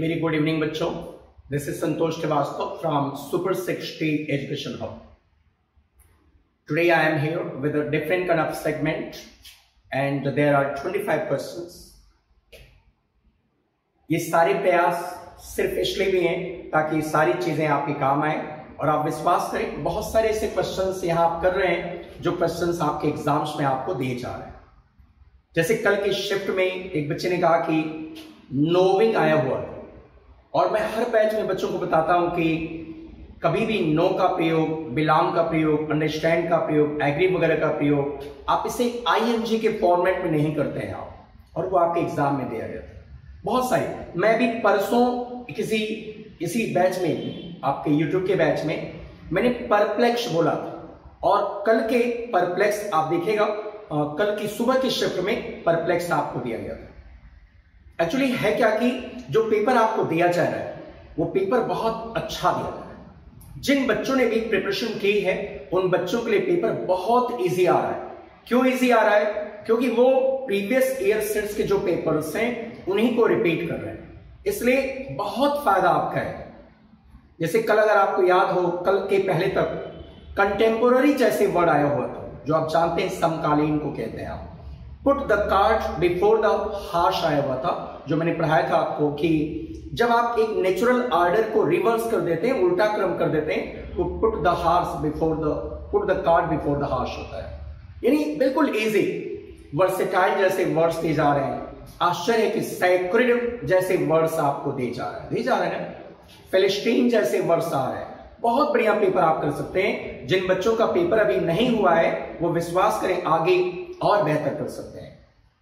very good evening बच्चों. This is Santosh Srivastava from Super 60 Education Hub. Today I am here with a different kind of segment and there are 25 questions. ये सारे प्रयास सिर्फ इसलिए भी हैं ताकि सारी चीजें आपके काम आए और आप विश्वास करें बहुत सारे ऐसे क्वेश्चंस यहाँ आप कर रहे हैं जो क्वेश्चंस आपके एग्जाम्स में आपको दिए जा रहे हैं. जैसे कल की शिफ्ट में एक बच्चे ने कहा कि नोविंग आया हुआ है और मैं हर बैच में बच्चों को बताता हूं कि कभी भी नो का प्रयोग, बिलोंग का प्रयोग, अंडरस्टैंड का प्रयोग, एग्री वगैरह का प्रयोग आप इसे आईएनजी के फॉर्मेट में नहीं करते हैं आप, और वो आपके एग्जाम में दिया गया था बहुत सारी. मैं भी परसों इसी बैच में आपके यूट्यूब के बैच में मैंने परप्लेक्स बोला था और कल के परप्लेक्स आप देखिएगा कल की सुबह की शिफ्ट में परप्लेक्स आपको दिया गया था. एक्चुअली है क्या कि जो पेपर आपको दिया जा रहा है वो पेपर बहुत अच्छा दिया जा रहा है. जिन बच्चों ने भी प्रिपरेशन की है उन बच्चों के लिए पेपर बहुत इजी आ रहा है. क्यों इजी आ रहा है? क्योंकि वो प्रीवियस ईयर सेट्स के जो पेपर्स हैं उन्हीं को रिपीट कर रहे हैं, इसलिए बहुत फायदा आपका है. जैसे कल अगर आपको याद हो, कल के पहले तक कंटेम्पोररी जैसे वर्ड आया हुआ था जो आप जानते हैं समकालीन को कहते हैं आप. Put the cart before the horse आया हुआ था जो मैंने पढ़ाया था आपको कि जब आप एक नेचुरल ऑर्डर को रिवर्स कर देते हैं, उल्टा क्रम कर देते हैं, तो put the cart before the horse होता है. यानी बिल्कुल इजी. वर्सेटाइल जैसे वर्ड्स दिए जा रहे हैं. आश्चर्य है कि सैक्रेड जैसे वर्ड्स आपको दिए जा रहे हैं ना. फिलिस्टीन जैसे वर्ड्स आ रहे हैं. बहुत बढ़िया पेपर आप कर सकते हैं. जिन बच्चों का पेपर अभी नहीं हुआ है वो विश्वास करें आगे और बेहतर कर सकते हैं.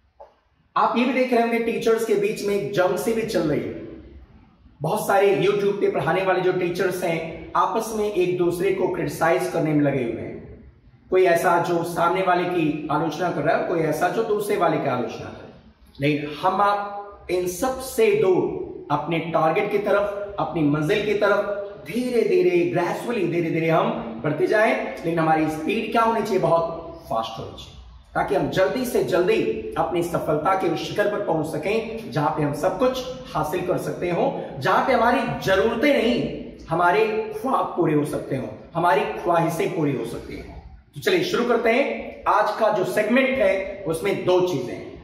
आप ये भी देख रहे होंगे टीचर्स के बीच में एक जंग सी भी चल रही है. बहुत सारे यूट्यूब पे पढ़ाने वाले जो टीचर्स हैं आपस में एक दूसरे को क्रिटिसाइज करने में लगे हुए हैं. कोई ऐसा जो सामने वाले की आलोचना कर रहा है, कोई ऐसा जो दूसरे वाले की आलोचना कर रहा है. लेकिन हम आप इन सब से दूर अपने टारगेट की तरफ, अपनी मंजिल की तरफ धीरे धीरे ग्रेजुअली धीरे धीरे हम बढ़ते जाएं. लेकिन हमारी स्पीड क्या होनी चाहिए? बहुत फास्ट होनी चाहिए ताकि हम जल्दी से जल्दी अपनी सफलता के उस शिखर पर पहुंच सकें जहां पे हम सब कुछ हासिल कर सकते हो, जहां पे हमारी जरूरतें नहीं हमारे ख्वाब पूरे हो सकते हो, हमारी ख्वाहिशें पूरी हो सकती हैं. तो चलिए शुरू करते हैं. आज का जो सेगमेंट है उसमें दो चीजें हैं.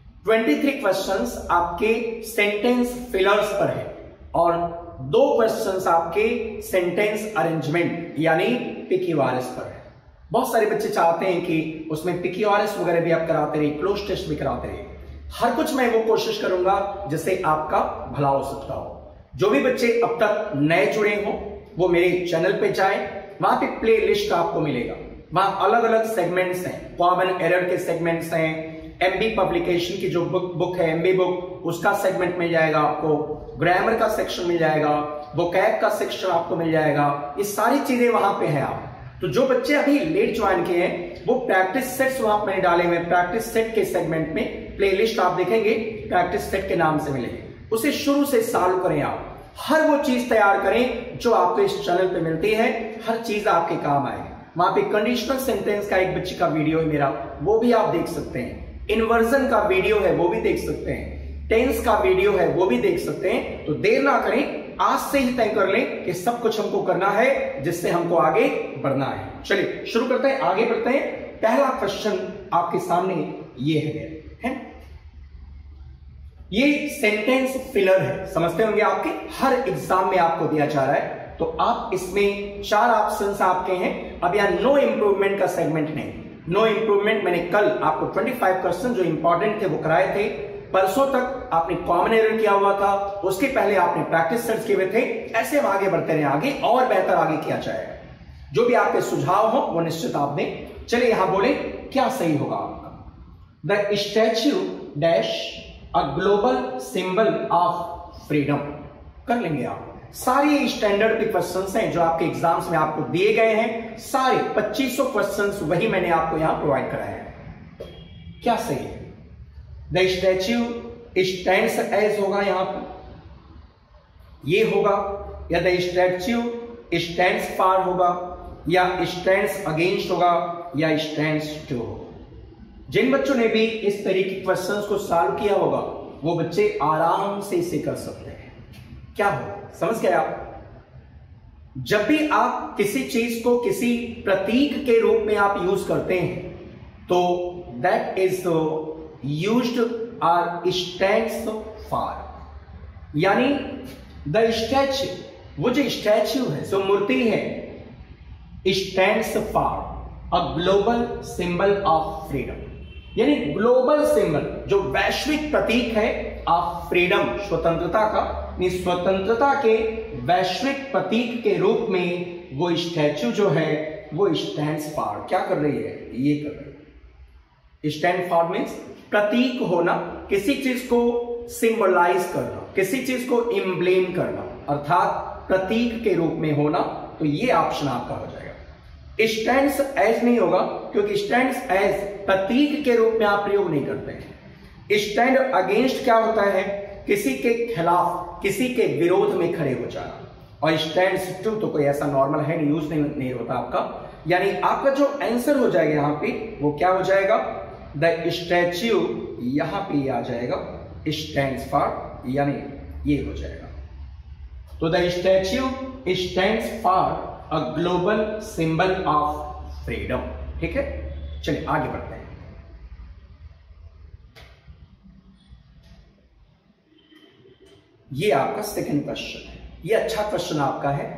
23 क्वेश्चंस आपके सेंटेंस फिलर्स पर है और 2 क्वेश्चंस आपके सेंटेंस अरेंजमेंट यानी PQRS पर है. बहुत सारे बच्चे चाहते हैं कि उसमें PQRS वगैरह भी आप कराते रहिए, क्लोज टेस्ट भी कराते रहिए. हर कुछ मैं वो कोशिश करूंगा जिससे आपका भला हो सकता हो. जो भी बच्चे अब तक नए जुड़े हो वो मेरे चैनल पे जाएं, वहां पे प्ले लिस्ट आपको मिलेगा. वहां अलग अलग सेगमेंट्स हैं. कॉमन एरर के सेगमेंट्स हैं, MB पब्लिकेशन की जो बुक है MB बुक, उसका सेगमेंट मिल जाएगा आपको, ग्रामर का सेक्शन मिल जाएगा, वोकैब का सेक्शन आपको मिल जाएगा. ये सारी चीजें वहां पे है. आप तो जो बच्चे अभी लेट ज्वाइन किए हैं वो प्रैक्टिस सेट्स वहां मैंने डाले हुए. प्रैक्टिस सेट के सेगमेंट में प्लेलिस्ट आप देखेंगे प्रैक्टिस सेट के नाम से मिलेगी. उसे शुरू से सॉल्व करें. आप हर वो चीज तैयार करें जो आपको इस चैनल पे मिलती है. हर चीज आपके काम आएगी. वहां पे कंडीशनल सेंटेंस का एक बच्चे का वीडियो है मेरा, वो भी आप देख सकते हैं. इन्वर्जन का वीडियो है वो भी देख सकते हैं. टेंस का वीडियो है वो भी देख सकते हैं. तो देर ना करें, आज से ही तय कर लें कि सब कुछ हमको करना है जिससे हमको आगे बढ़ना है. चलिए शुरू करते हैं, आगे बढ़ते हैं. पहला क्वेश्चन आपके सामने ये है. ये सेंटेंस फिलर है, समझते होंगे. आपके हर एग्जाम में आपको दिया जा रहा है तो आप इसमें 4 ऑप्शंस आपके हैं. अब यहां नो इंप्रूवमेंट का सेगमेंट नहीं. नो इंप्रूवमेंट मैंने कल आपको 25 क्वेश्चन जो इंपॉर्टेंट थे वो कराए थे. परसों तक आपने कॉमन एरर किया हुआ था, उसके पहले आपने प्रैक्टिस सेट्स किए हुए थे. ऐसे हम आगे बढ़ते रहे, आगे और बेहतर आगे किया जाएगा. जो भी आपके सुझाव हो वो निश्चित आप दें. चलिए यहां बोले क्या सही होगा आपका. The statue dash a global symbol of freedom. कर लेंगे आप. सारे स्टैंडर्ड के क्वेश्चंस हैं जो आपके एग्जाम्स में आपको दिए गए हैं. सारे 2500 क्वेश्चंस वही मैंने आपको यहां प्रोवाइड कराए हैं. क्या सही है? द स्टैच्यू स्टैंड्स एज होगा यहां पर, ये होगा, या द स्टैच्यू स्टैंड्स फॉर होगा, या स्टैंड्स अगेंस्ट होगा, या स्टैंड्स टू होगा. जिन बच्चों ने भी इस तरीके के क्वेश्चंस को सॉल्व किया होगा वो बच्चे आराम से इसे कर सकते हैं. क्या हो, समझ गए आप? जब भी आप किसी चीज को किसी प्रतीक के रूप में आप यूज करते हैं तो that is used or stands for, यानी द स्टैच्यू, वो जो स्टैच्यू है, जो मूर्ति है, stands for a global symbol of freedom, यानी ग्लोबल सिंबल, जो वैश्विक प्रतीक है ऑफ फ्रीडम, स्वतंत्रता का, स्वतंत्रता के वैश्विक प्रतीक के रूप में वो स्टैच्यू जो है वो स्टैंड्स फॉर क्या कर रही है, ये कर रही है। स्टैंड फॉर मीन्स प्रतीक होना, किसी चीज को सिंबलाइज करना, किसी चीज को एम्ब्लेम करना, अर्थात प्रतीक के रूप में होना, तो ये ऑप्शन आपका हो जाएगा। स्टैंड्स एज नहीं होगा, क्योंकि स्टैंड्स एज प्रतीक के रूप में आप प्रयोग नहीं करते हैं। स्टैंड अगेंस्ट क्या होता है, किसी के खिलाफ, किसी के विरोध में खड़े हो जाना, और स्टैंड्स टू तो कोई ऐसा नॉर्मल है नहीं, यूज नहीं होता आपका, यानी आपका जो आंसर हो जाएगा यहां पे वो क्या हो जाएगा, द स्टैच्यू, यहां पे आ जाएगा स्टैंड्स फॉर, यानी ये हो जाएगा। तो the statue stands for a global symbol of freedom. ठीक है, चलिए आगे बढ़ते हैं। ये आपका सेकंड क्वेश्चन है, ये अच्छा क्वेश्चन आपका है।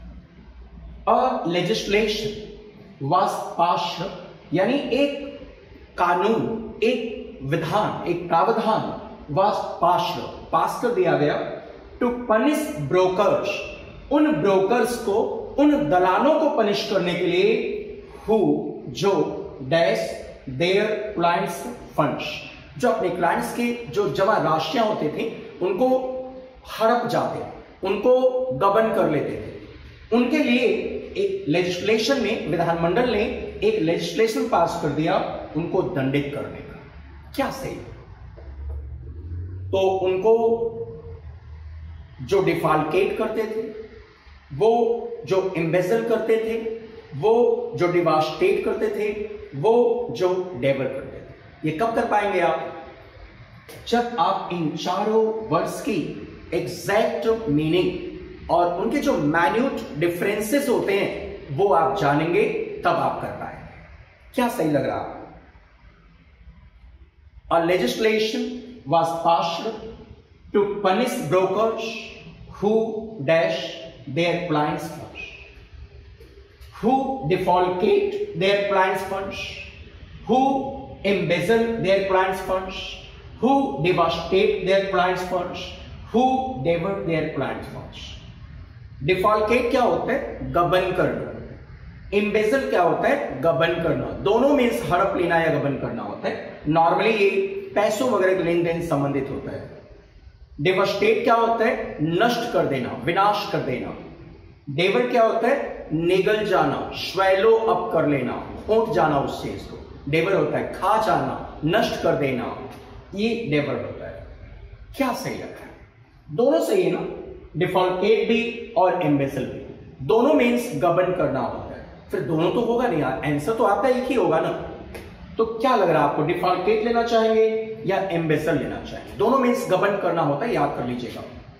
अ लेजिस्लेशन वाज पास्ड, यानी एक कानून, एक विधान, एक प्रावधान वाज पास्ड, पास कर दिया गया, टू पनिश ब्रोकर्स, उन ब्रोकर्स को, उन दलालों को पनिश करने के लिए, हु, जो डैश देयर क्लाइंट्स फंड्स, जो अपने क्लाइंट्स के जो जमा राशियां होते थे उनको हड़प जाते, उनको गबन कर लेते थे, उनके लिए एक लेजिस्लेशन में, विधानमंडल ने एक लेजिस्लेशन पास कर दिया उनको दंडित करने का। क्या सही? तो उनको जो डिफाल्केट करते थे, वो जो एम्बेजल करते थे, वो जो डिवास्टेट करते थे, वो जो डेवर करते थे, ये कब कर पाएंगे आप? जब आप इन चारों वर्ड्स की एग्जैक्ट मीनिंग और उनके जो मैन्यूट डिफरेंसेस होते हैं वो आप जानेंगे, तब आप कर पाएंगे। क्या सही लग रहा? A legislation was passed to punish brokers who dash their clients' funds, who defalcate their clients' funds, who embezzle their clients' funds, who devastate their clients' funds, who devour their clients' funds. Defalcate क्या होता है? गबन करना। embezzle क्या होता है? गबन करना। दोनों मीन्स हड़प लेना या गबन करना होता है। नॉर्मली ये पैसों वगैरह के लेन देन संबंधित होता है। डेवास्टेट क्या होता है? नष्ट कर देना, विनाश कर देना। डेवर क्या होता है? निगल जाना, स्वैलो अप कर लेना, खोट जाना उस चीज को। डेवर होता है खा जाना, नष्ट कर देना, ये डेवर होता है। क्या सही लगा? दोनों सही है ना, डिफॉल्केट भी और एम्बेसल भी, दोनों मीन्स गबन करना होता है। फिर दोनों तो होगा नहीं यार, आंसर तो आपका एक ही होगा ना। तो क्या लग रहा है आपको, डिफॉल्केट लेना चाहेंगे या एम्बेसल लेना चाहेंगे? दोनों मीन्स गबन करना होता है, याद कर लीजिएगा।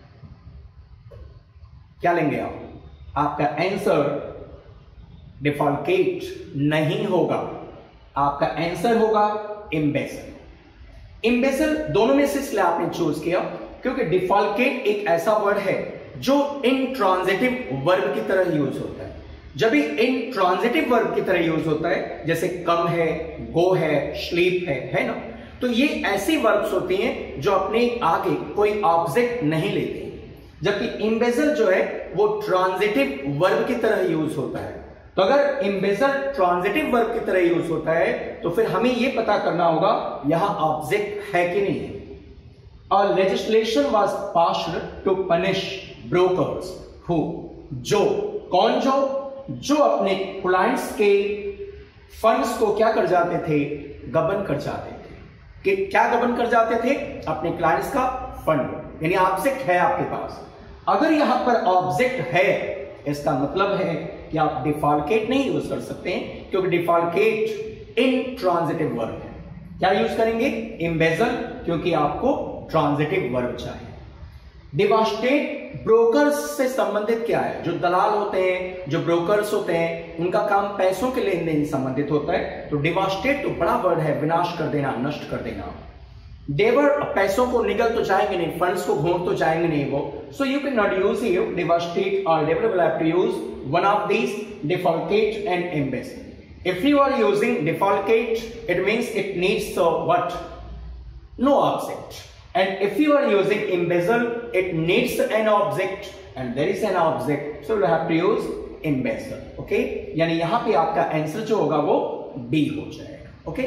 क्या लेंगे आप? आपका आंसर डिफॉल्केट नहीं होगा, आपका आंसर होगा एम्बेसल। एम्बेसल दोनों में से इसलिए आपने चूज किया क्योंकि डिफॉल्केट एक ऐसा वर्ड है जो इंट्रांजिटिव वर्ब की तरह यूज होता है। जब भी इंट्रांजिटिव वर्ब की तरह यूज होता है, जैसे कम है, गो है, स्लीप है ना, तो ये ऐसी वर्ब्स होती हैं जो अपने आगे कोई ऑब्जेक्ट नहीं लेती। जबकि एम्बेसल जो है वो ट्रांजिटिव वर्ब की तरह यूज होता है। तो अगर एम्बेसल ट्रांजिटिव वर्ब की तरह यूज होता है तो फिर हमें यह पता करना होगा यहां ऑब्जेक्ट है कि नहीं है। A legislation was passed to punish brokers who, जो, कौन, जो अपने क्लाइंट्स के फंड्स को क्या कर जाते थे? गबन कर जाते थे। कि क्या गबन कर जाते थे? अपने क्लाइंट्स का फंड, यानी ऑब्जेक्ट है आपके पास। अगर यहां पर ऑब्जेक्ट है, इसका मतलब है कि आप डिफॉल्केट नहीं यूज कर सकते हैं, क्योंकि डिफॉल्केट इंट्रांजिटिव वर्ब है। क्या यूज करेंगे? एम्बेजल, क्योंकि आपको ट्रांजिटिव वर्ब चाहिए। डिवास्टेट ब्रोकर्स से संबंधित क्या है? जो दलाल होते हैं, जो ब्रोकर्स होते हैं, उनका काम पैसों के लेन देन संबंधित होता है। तो डिवास्टेट तो बड़ा वर्ड है, विनाश कर देना, नष्ट कर देना। डेवर, पैसों को निगल तो जाएंगे नहीं, फंड्स को घोंट तो जाएंगे नहीं वो। So you can not use here devastate और devour, will have to use one of these, defalcate and embezzle. If you are using defalcate, it means it needs what? No object. And if you are using embezzle, it needs an object and there is an object, so you have to use embezzle. Okay? यानी यहां पे आपका answer जो होगा वो B हो जाएगा। Okay?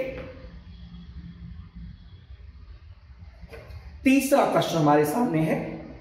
तीसरा क्वेश्चन हमारे सामने है,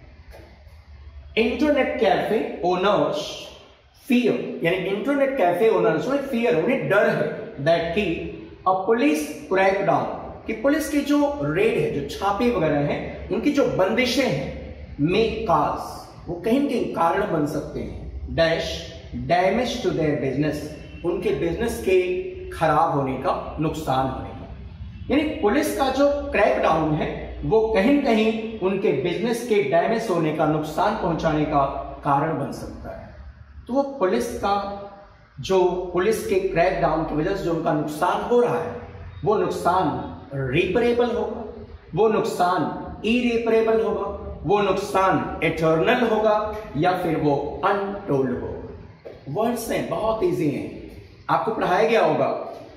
इंटरनेट कैफे ओनर्स फियर, यानी इंटरनेट कैफे ओनर्स में फियर, उन्हें डर है दैट की अ पुलिस क्रैकडाउन, कि पुलिस की जो रेड है, जो छापे वगैरह हैं, उनकी जो बंदिशें हैं, मे काज, वो कहीं न कहीं कारण बन सकते हैं dash damage to their business, उनके बिजनेस के खराब होने का, नुकसान होने का। यानी पुलिस का जो क्रैकडाउन है वो कहीं न कहीं उनके बिजनेस के डैमेज होने का, नुकसान पहुंचाने का कारण बन सकता है। तो वो पुलिस का जो, पुलिस के क्रैकडाउन की वजह से जो उनका नुकसान हो रहा है, वो नुकसान रिपरेबल होगा, वो नुकसान इरिपरेबल होगा, वो नुकसान एटर्नल होगा, या फिर वो अनटोल्ड होगा। वर्ड्स हैं, बहुत इजी हैं, आपको पढ़ाया गया होगा।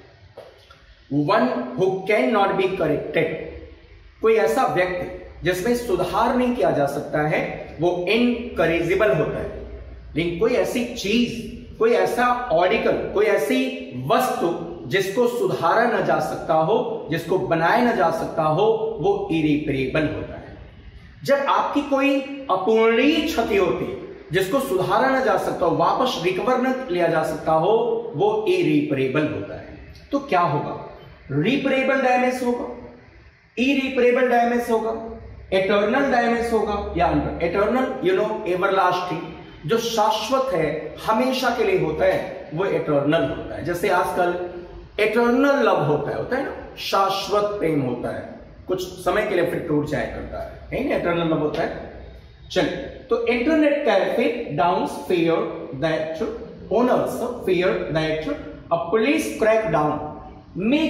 One who can not be corrected, कोई ऐसा व्यक्ति जिसमें सुधार नहीं किया जा सकता है, वो इनकरेजिबल होता है। लेकिन कोई ऐसी चीज, कोई ऐसा आर्टिकल, कोई ऐसी वस्तु जिसको सुधारा न जा सकता हो, जिसको बनाया न जा सकता हो, वो इरिपेरेबल होता है। जब आपकी कोई अपूर्णीय क्षति होती है, जिसको सुधारा न जा सकता हो, वापस रिकवर न लिया जा सकता हो, वो इरिपेरेबल होता है। तो क्या होगा? रिपेरेबल डैमेज होगा, इरिपेरेबल डैमेज होगा, एटर्नल डैमेज होगा, या एटर्नल, यू नो, एवरलास्टिंग, जो शाश्वत है, हमेशा के लिए होता है, वो एटर्नल होता है। जैसे आजकल एटर्नल लव होता है ना, शाश्वत प्रेम होता है, कुछ समय के लिए फिर टूट जाया करता है ना, एटर्नल लव होता है। चलिए, तो इंटरनेट कैफे डाउन्स fear that owners fear that a police crackdown may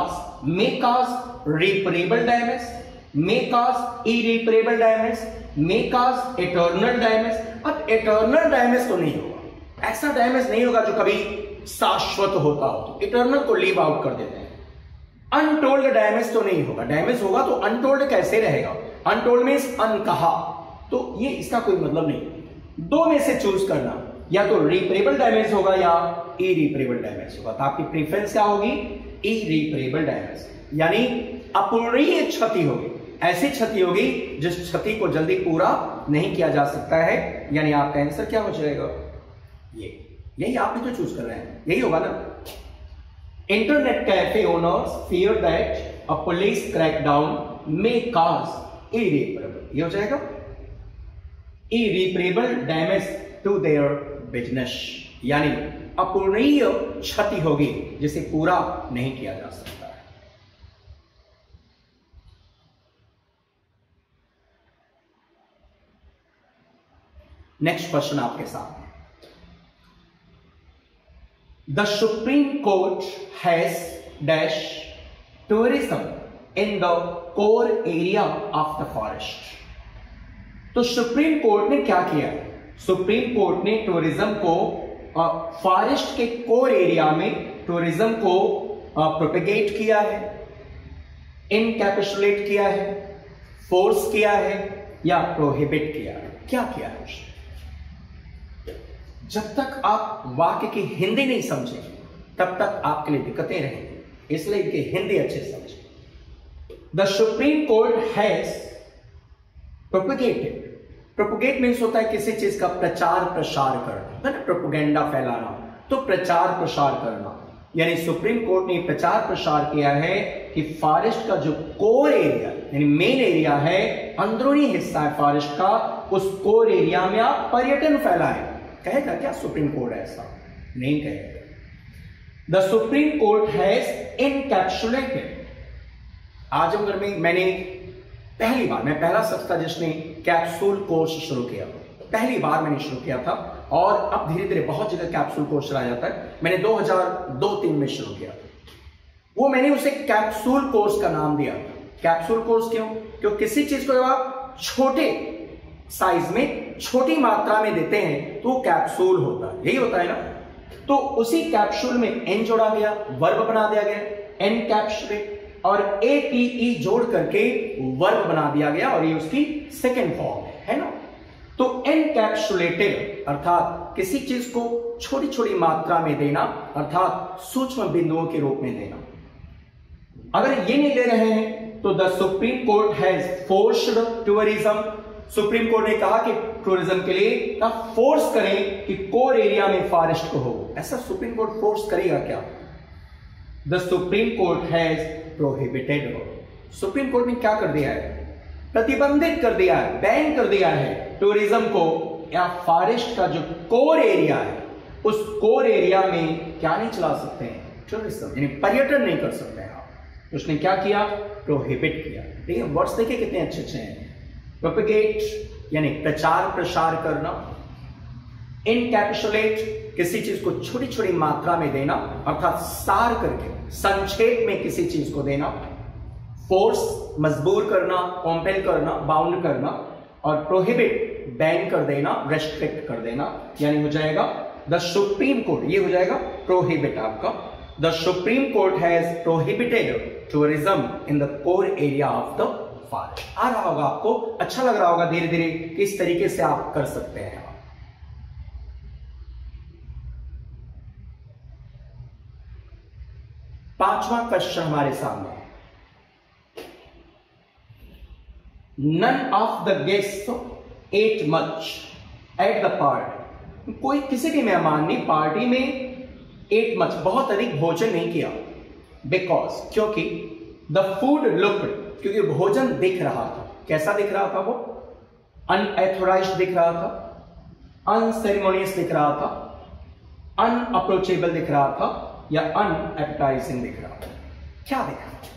cause reparable damage, may cause irreparable damage, may cause eternal damage. अब एटर्नल डैमेज तो नहीं होगा, ऐसा डैमेज नहीं होगा जो कभी शाश्वत होता हो, इटर्नल को लीव आउट कर देते हैं। अनटोल्ड डैमेज तो नहीं होगा, डैमेज होगा तो अनटोल्ड कैसे रहेगा? अनटोल्ड मींस अनकहा, तो ये इसका कोई मतलब नहीं। दो में से चूज करना, या तो रिपेरेबल डैमेज होगा या इरिपेरेबल डैमेज होगा। तो आपकी प्रेफरेंस क्या होगी? इरिपेरेबल डैमेज, यानी अपूर्णीय क्षति होगी, ऐसी क्षति होगी जिस क्षति को जल्दी पूरा नहीं किया जा सकता है। यानी आपका आंसर क्या हो जाएगा? ये, यही आप भी तो चूज कर रहे हैं, यही होगा ना। Internet cafe owners fear that a police crackdown may cause irreparable, ये हो जाएगा irreparable damage to their business, यानी अपूर्णीय क्षति होगी जिसे पूरा नहीं किया जा सकता है। नेक्स्ट क्वेश्चन आपके सामने, the supreme court has dash tourism in the core area of the forest. तो सुप्रीम कोर्ट ने क्या किया? सुप्रीम कोर्ट ने टूरिज्म को फॉरेस्ट के कोर एरिया में टूरिज्म को प्रोपेगेट किया है, इनकैप्सुलेट किया है, फोर्स किया है, या प्रोहिबिट किया है। क्या किया है? जब तक आप वाक्य की हिंदी नहीं समझेंगे तब तक आपके लिए दिक्कतें रहेंगी, इसलिए इनकी हिंदी अच्छे से समझें। The supreme court has propagated, propagate means होता है किसी चीज का प्रचार प्रसार करना, है ना, प्रोपेगेंडा फैलाना, तो प्रचार प्रसार करना। यानी सुप्रीम कोर्ट ने प्रचार प्रसार किया है कि फॉरेस्ट का जो कोर एरिया यानी मेन एरिया है, अंदरूनी हिस्सा है फॉरेस्ट का, उस कोर एरिया में आप पर्यटन फैलाएं। कहेगा क्या सुप्रीम कोर्ट ऐसा? नहीं कहेगा। The supreme court has encapsulated, Azamgarh में मैंने पहली बार, मैं पहला शख्स था जिसने कैप्सूल कोर्स शुरू किया। पहली बार मैंने शुरू किया था और अब धीरे धीरे बहुत जगह कैप्सूल कोर्स चलाया जाता है। मैंने 2002-03 में शुरू किया। वो मैंने उसे कैप्सूल कोर्स का नाम दिया। कैप्सूल कोर्स क्यों? क्योंकि किसी चीज को आप छोटे साइज में, छोटी मात्रा में देते हैं तो कैप्सूल होता है, यही होता है ना। तो उसी कैप्सूल में एन जोड़ा गया, वर्ब बना दिया गया, एनकैप्सुलेट, और ATE जोड़ करके वर्ब बना दिया गया और ये उसकी सेकेंड फॉर्म है ना। तो एनकैप्सुलेटेड अर्थात किसी चीज को छोटी छोटी मात्रा में देना, अर्थात सूक्ष्म बिंदुओं के रूप में देना। अगर ये नहीं ले रहे हैं तो the supreme court has forced tourism. Supreme court ने कहा कि टूरिज्म के लिए फोर्स करें कि कोर एरिया में फॉरेस्ट को हो। ऐसा सुप्रीम कोर्ट फोर्स करेगा क्या? The supreme court has prohibited. Supreme court ने क्या कर दिया है? प्रतिबंधित कर दिया है, बैन कर दिया है टूरिज्म को, या फॉरेस्ट का जो कोर एरिया है उस कोर एरिया में क्या नहीं चला सकते हैं? टूरिज्म, यानी पर्यटन नहीं कर सकते हैं आप। उसने क्या किया? प्रोहिबिट किया। देखिए वर्ड्स देखिए कितने अच्छे अच्छे हैं। प्रोपेगेट यानी प्रचार प्रसार करना, इनकैप्सुलेट किसी चीज को छोटी छोटी मात्रा में देना, अर्थात सार करके संक्षेप में किसी चीज को देना, फोर्स मजबूर करना, कॉम्पेल करना, बाउंड करना, और प्रोहिबिट बैन कर देना, रेस्ट्रिक्ट कर देना, यानी हो जाएगा द सुप्रीम कोर्ट, ये हो जाएगा प्रोहिबिट आपका। The supreme court has prohibited tourism in the core area of the forest. आ रहा होगा आपको, अच्छा लग रहा होगा धीरे धीरे किस तरीके से आप कर सकते हैं। पांचवा क्वेश्चन हमारे सामने, none of the guest ate much at the party. कोई किसी भी मेहमान ने पार्टी में एट मच बहुत अधिक भोजन नहीं किया। बिकॉज क्योंकि द फूड लुक्ड, क्योंकि भोजन दिख रहा था। कैसा दिख रहा था? वो अनएथोराइज्ड दिख रहा था, अनसेरेमोनियस दिख रहा था, अनअप्रोचेबल दिख रहा था, या अनएपेटाइजिंग दिख रहा था। क्या दिख रहा था?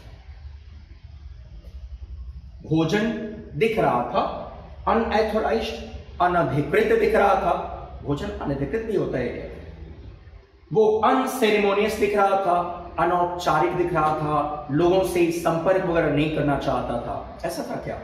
भोजन दिख रहा था, अनएथोराइज्ड, अनधिकृत दिख रहा था। भोजन अनधिकृत भी होता है। वो अनसेरेमोनियस दिख रहा था, अनौपचारिक दिख रहा था, लोगों से संपर्क वगैरह नहीं करना चाहता था। ऐसा था क्या?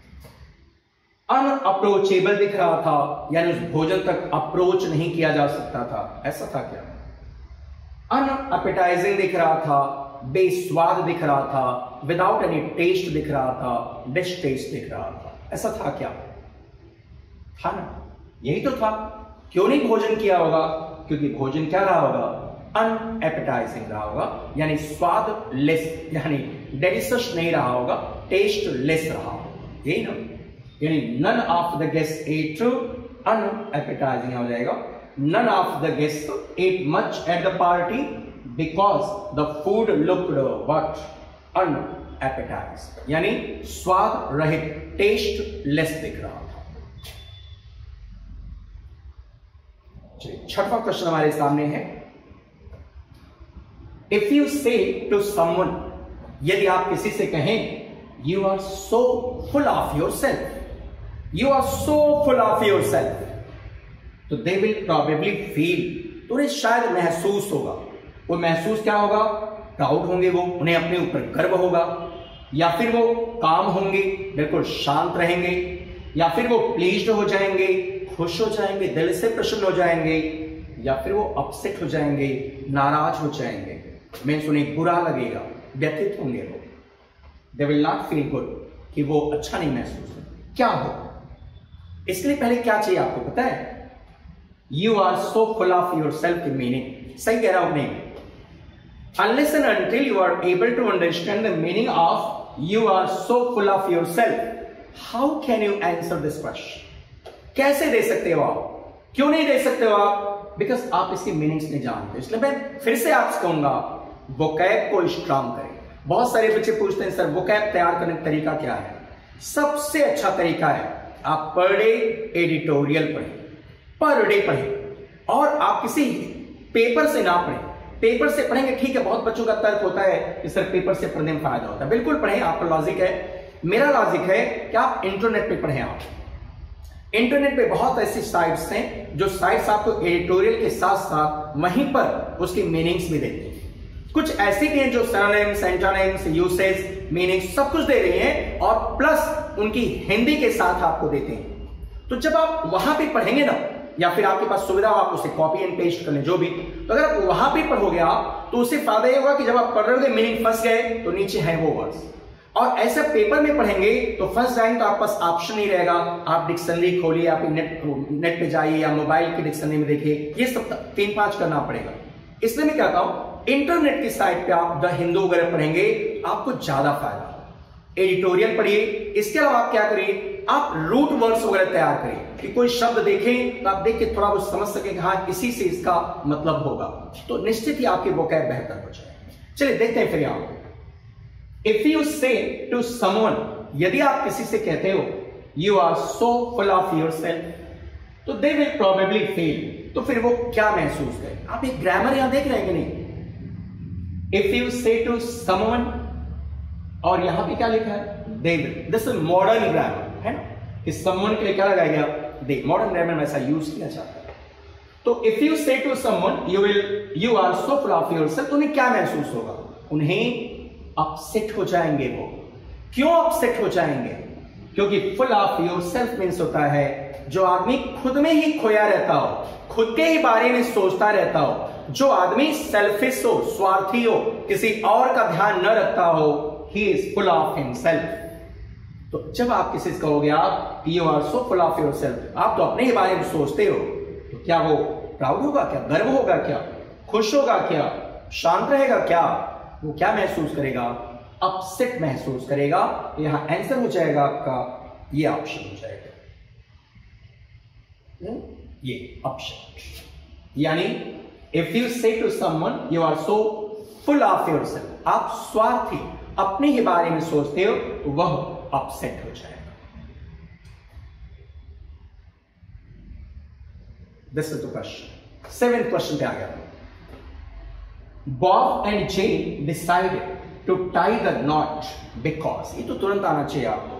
अनअप्रोचेबल दिख रहा था, यानी उस भोजन तक अप्रोच नहीं किया जा सकता था। ऐसा था क्या? अनअपेटाइजिंग दिख रहा था, बेस्वाद दिख रहा था, विदाउट एनी टेस्ट दिख रहा था, डिसटेस्ट दिख रहा था। ऐसा था क्या? था ना, यही तो था। क्यों नहीं भोजन किया होगा? क्योंकि भोजन क्या रहा होगा? अनएपेटाइजिंग रहा होगा, यानी स्वाद लेस, यानी डेलिशियस नहीं रहा होगा, टेस्ट लेस रहा होगा। यही ना, यानी none of the guest ate unappetizing हो जाएगा। None of the guests ate much at the party because the food looked what? Unappetizing, यानी स्वाद रहित, टेस्ट लेस दिख रहा था। छठवां क्वेश्चन हमारे सामने है, if you say to someone, यदि आप किसी से कहें you are so full of yourself, you are so full of yourself, तो दे विल प्रोबेबली फील, तो उन्हें शायद महसूस होगा। वो महसूस क्या होगा? प्राउड होंगे, वो उन्हें अपने ऊपर गर्व होगा, या फिर वो काम होंगे, बिल्कुल शांत रहेंगे, या फिर वो प्लीज्ड हो जाएंगे, खुश हो जाएंगे, दिल से प्रसन्न हो जाएंगे, या फिर वो अपसेट हो जाएंगे, नाराज हो जाएंगे, मीन्स उन्हें बुरा लगेगा, व्यथित होंगे वो। They will not feel good, कि वो अच्छा नहीं महसूस हो। क्या हो? इसके लिए पहले क्या चाहिए आपको पता है? You are so full of yourself की meaning, सही कह रहा हूं नहीं? Unless and until you are able to understand the meaning of you are so full of yourself, how can you answer this question? कैसे दे सकते हो आप? क्यों नहीं दे सकते हो आप? Because आप इसकी मीनिंग्स नहीं जानते। इसलिए मैं फिर से आपसे कहूंगा, वोकैब को स्ट्रांग करें। बहुत सारे बच्चे पूछते हैं सर वोकैब तैयार करने का तरीका क्या है? सबसे अच्छा तरीका है आप पर डे एडिटोरियल पढ़ें, पर डे पढ़ें, और आप किसी पेपर से ना पढ़ें। पेपर से पढ़ेंगे ठीक है, बहुत बच्चों का तर्क होता है कि सर पेपर से पढ़ने में फायदा होता है। बिल्कुल पढ़ें, आपका लॉजिक है, मेरा लॉजिक है कि आप इंटरनेट पे पढ़ें। आप इंटरनेट पे बहुत ऐसी साइट्स हैं जो साइट्स आपको एडिटोरियल के साथ साथ वहीं पर उसकी मीनिंग्स भी देती हैं। कुछ ऐसी भी हैं जो सरनेम्स, एंटोनिम्स, यूसेज, मीनिंग्स सब कुछ दे रही हैं और प्लस उनकी हिंदी के साथ आपको देते हैं। तो जब आप वहां पे पढ़ेंगे ना, या फिर आपके पास सुविधा हो आप उसे कॉपी एंड पेस्ट कर लें जो भी, तो अगर आप वहां पे पढ़ोगे आप तो उससे फायदा ये होगा कि जब आप पढ़ रहे हो मीनिंग फंस गए तो नीचे है वो वर्ड्स, और ऐसे पेपर में पढ़ेंगे तो फंस जाएंगे तो आपके पास ऑप्शन नहीं रहेगा। आप डिक्शनरी खोलिए, आप नेट पे जाइए या मोबाइल की डिक्शनरी में देखिए, ये सब 3-5 करना पड़ेगा। इसलिए मैं कहता हूं इंटरनेट की साइट पे आप द हिंदू वगैरह पढ़ेंगे आपको ज्यादा फायदा। एडिटोरियल पढ़िए, इसके अलावा आप क्या करिए, आप रूट वर्ड्स वगैरह तैयार करिए कि कोई शब्द देखें तो आप देख के थोड़ा बहुत समझ सके कि हाँ इसी से इसका मतलब होगा, तो निश्चित ही आपकी वोकैब बेहतर हो जाए। चलिए देखते हैं फिर यहां। If you say to someone, यदि आप किसी से कहते हो you are so full of yourself, तो दे विल प्रोबेबली फील, तो फिर वो क्या महसूस करें। आप एक ग्रामर यहां देख रहे हैं कि नहीं। If you say to someone, और यहां पे क्या लिखा है, they will. This is modern grammar है ना, कि समवन के लिए क्या लगाया गया, दे। मॉडर्न ग्रामर में ऐसा यूज किया जाता है। तो if you say to someone you are so full of yourself, तो उन्हें क्या महसूस होगा, उन्हें अपसेट हो जाएंगे। वो क्यों अपसेट हो जाएंगे, क्योंकि फुल ऑफ योरसेल्फ मींस होता है जो आदमी खुद में ही खोया रहता हो, खुद के ही बारे में सोचता रहता हो, जो आदमी सेल्फिश हो, स्वार्थी हो, किसी और का ध्यान न रखता हो, he is full of himself. तो जब आप किसी से कहोगे आप you are so full of yourself, आप तो अपने ही बारे में सोचते हो, तो क्या वो प्राउड होगा, क्या गर्व होगा, क्या खुश होगा, क्या शांत रहेगा, क्या वो क्या महसूस करेगा, अपसेट महसूस करेगा। यहां आंसर हो जाएगा आपका, ये ऑप्शन हो जाएगा, ये ऑप्शन। यानी if you say to someone you are so full of yourself, आप स्वार्थी अपने ही बारे में सोचते हो, तो वह अपसेट हो जाएगा। This is the question. 7th question पे आ गया। Bob and Jane decided to tie the knot because, ये तो तुरंत आना चाहिए आपको।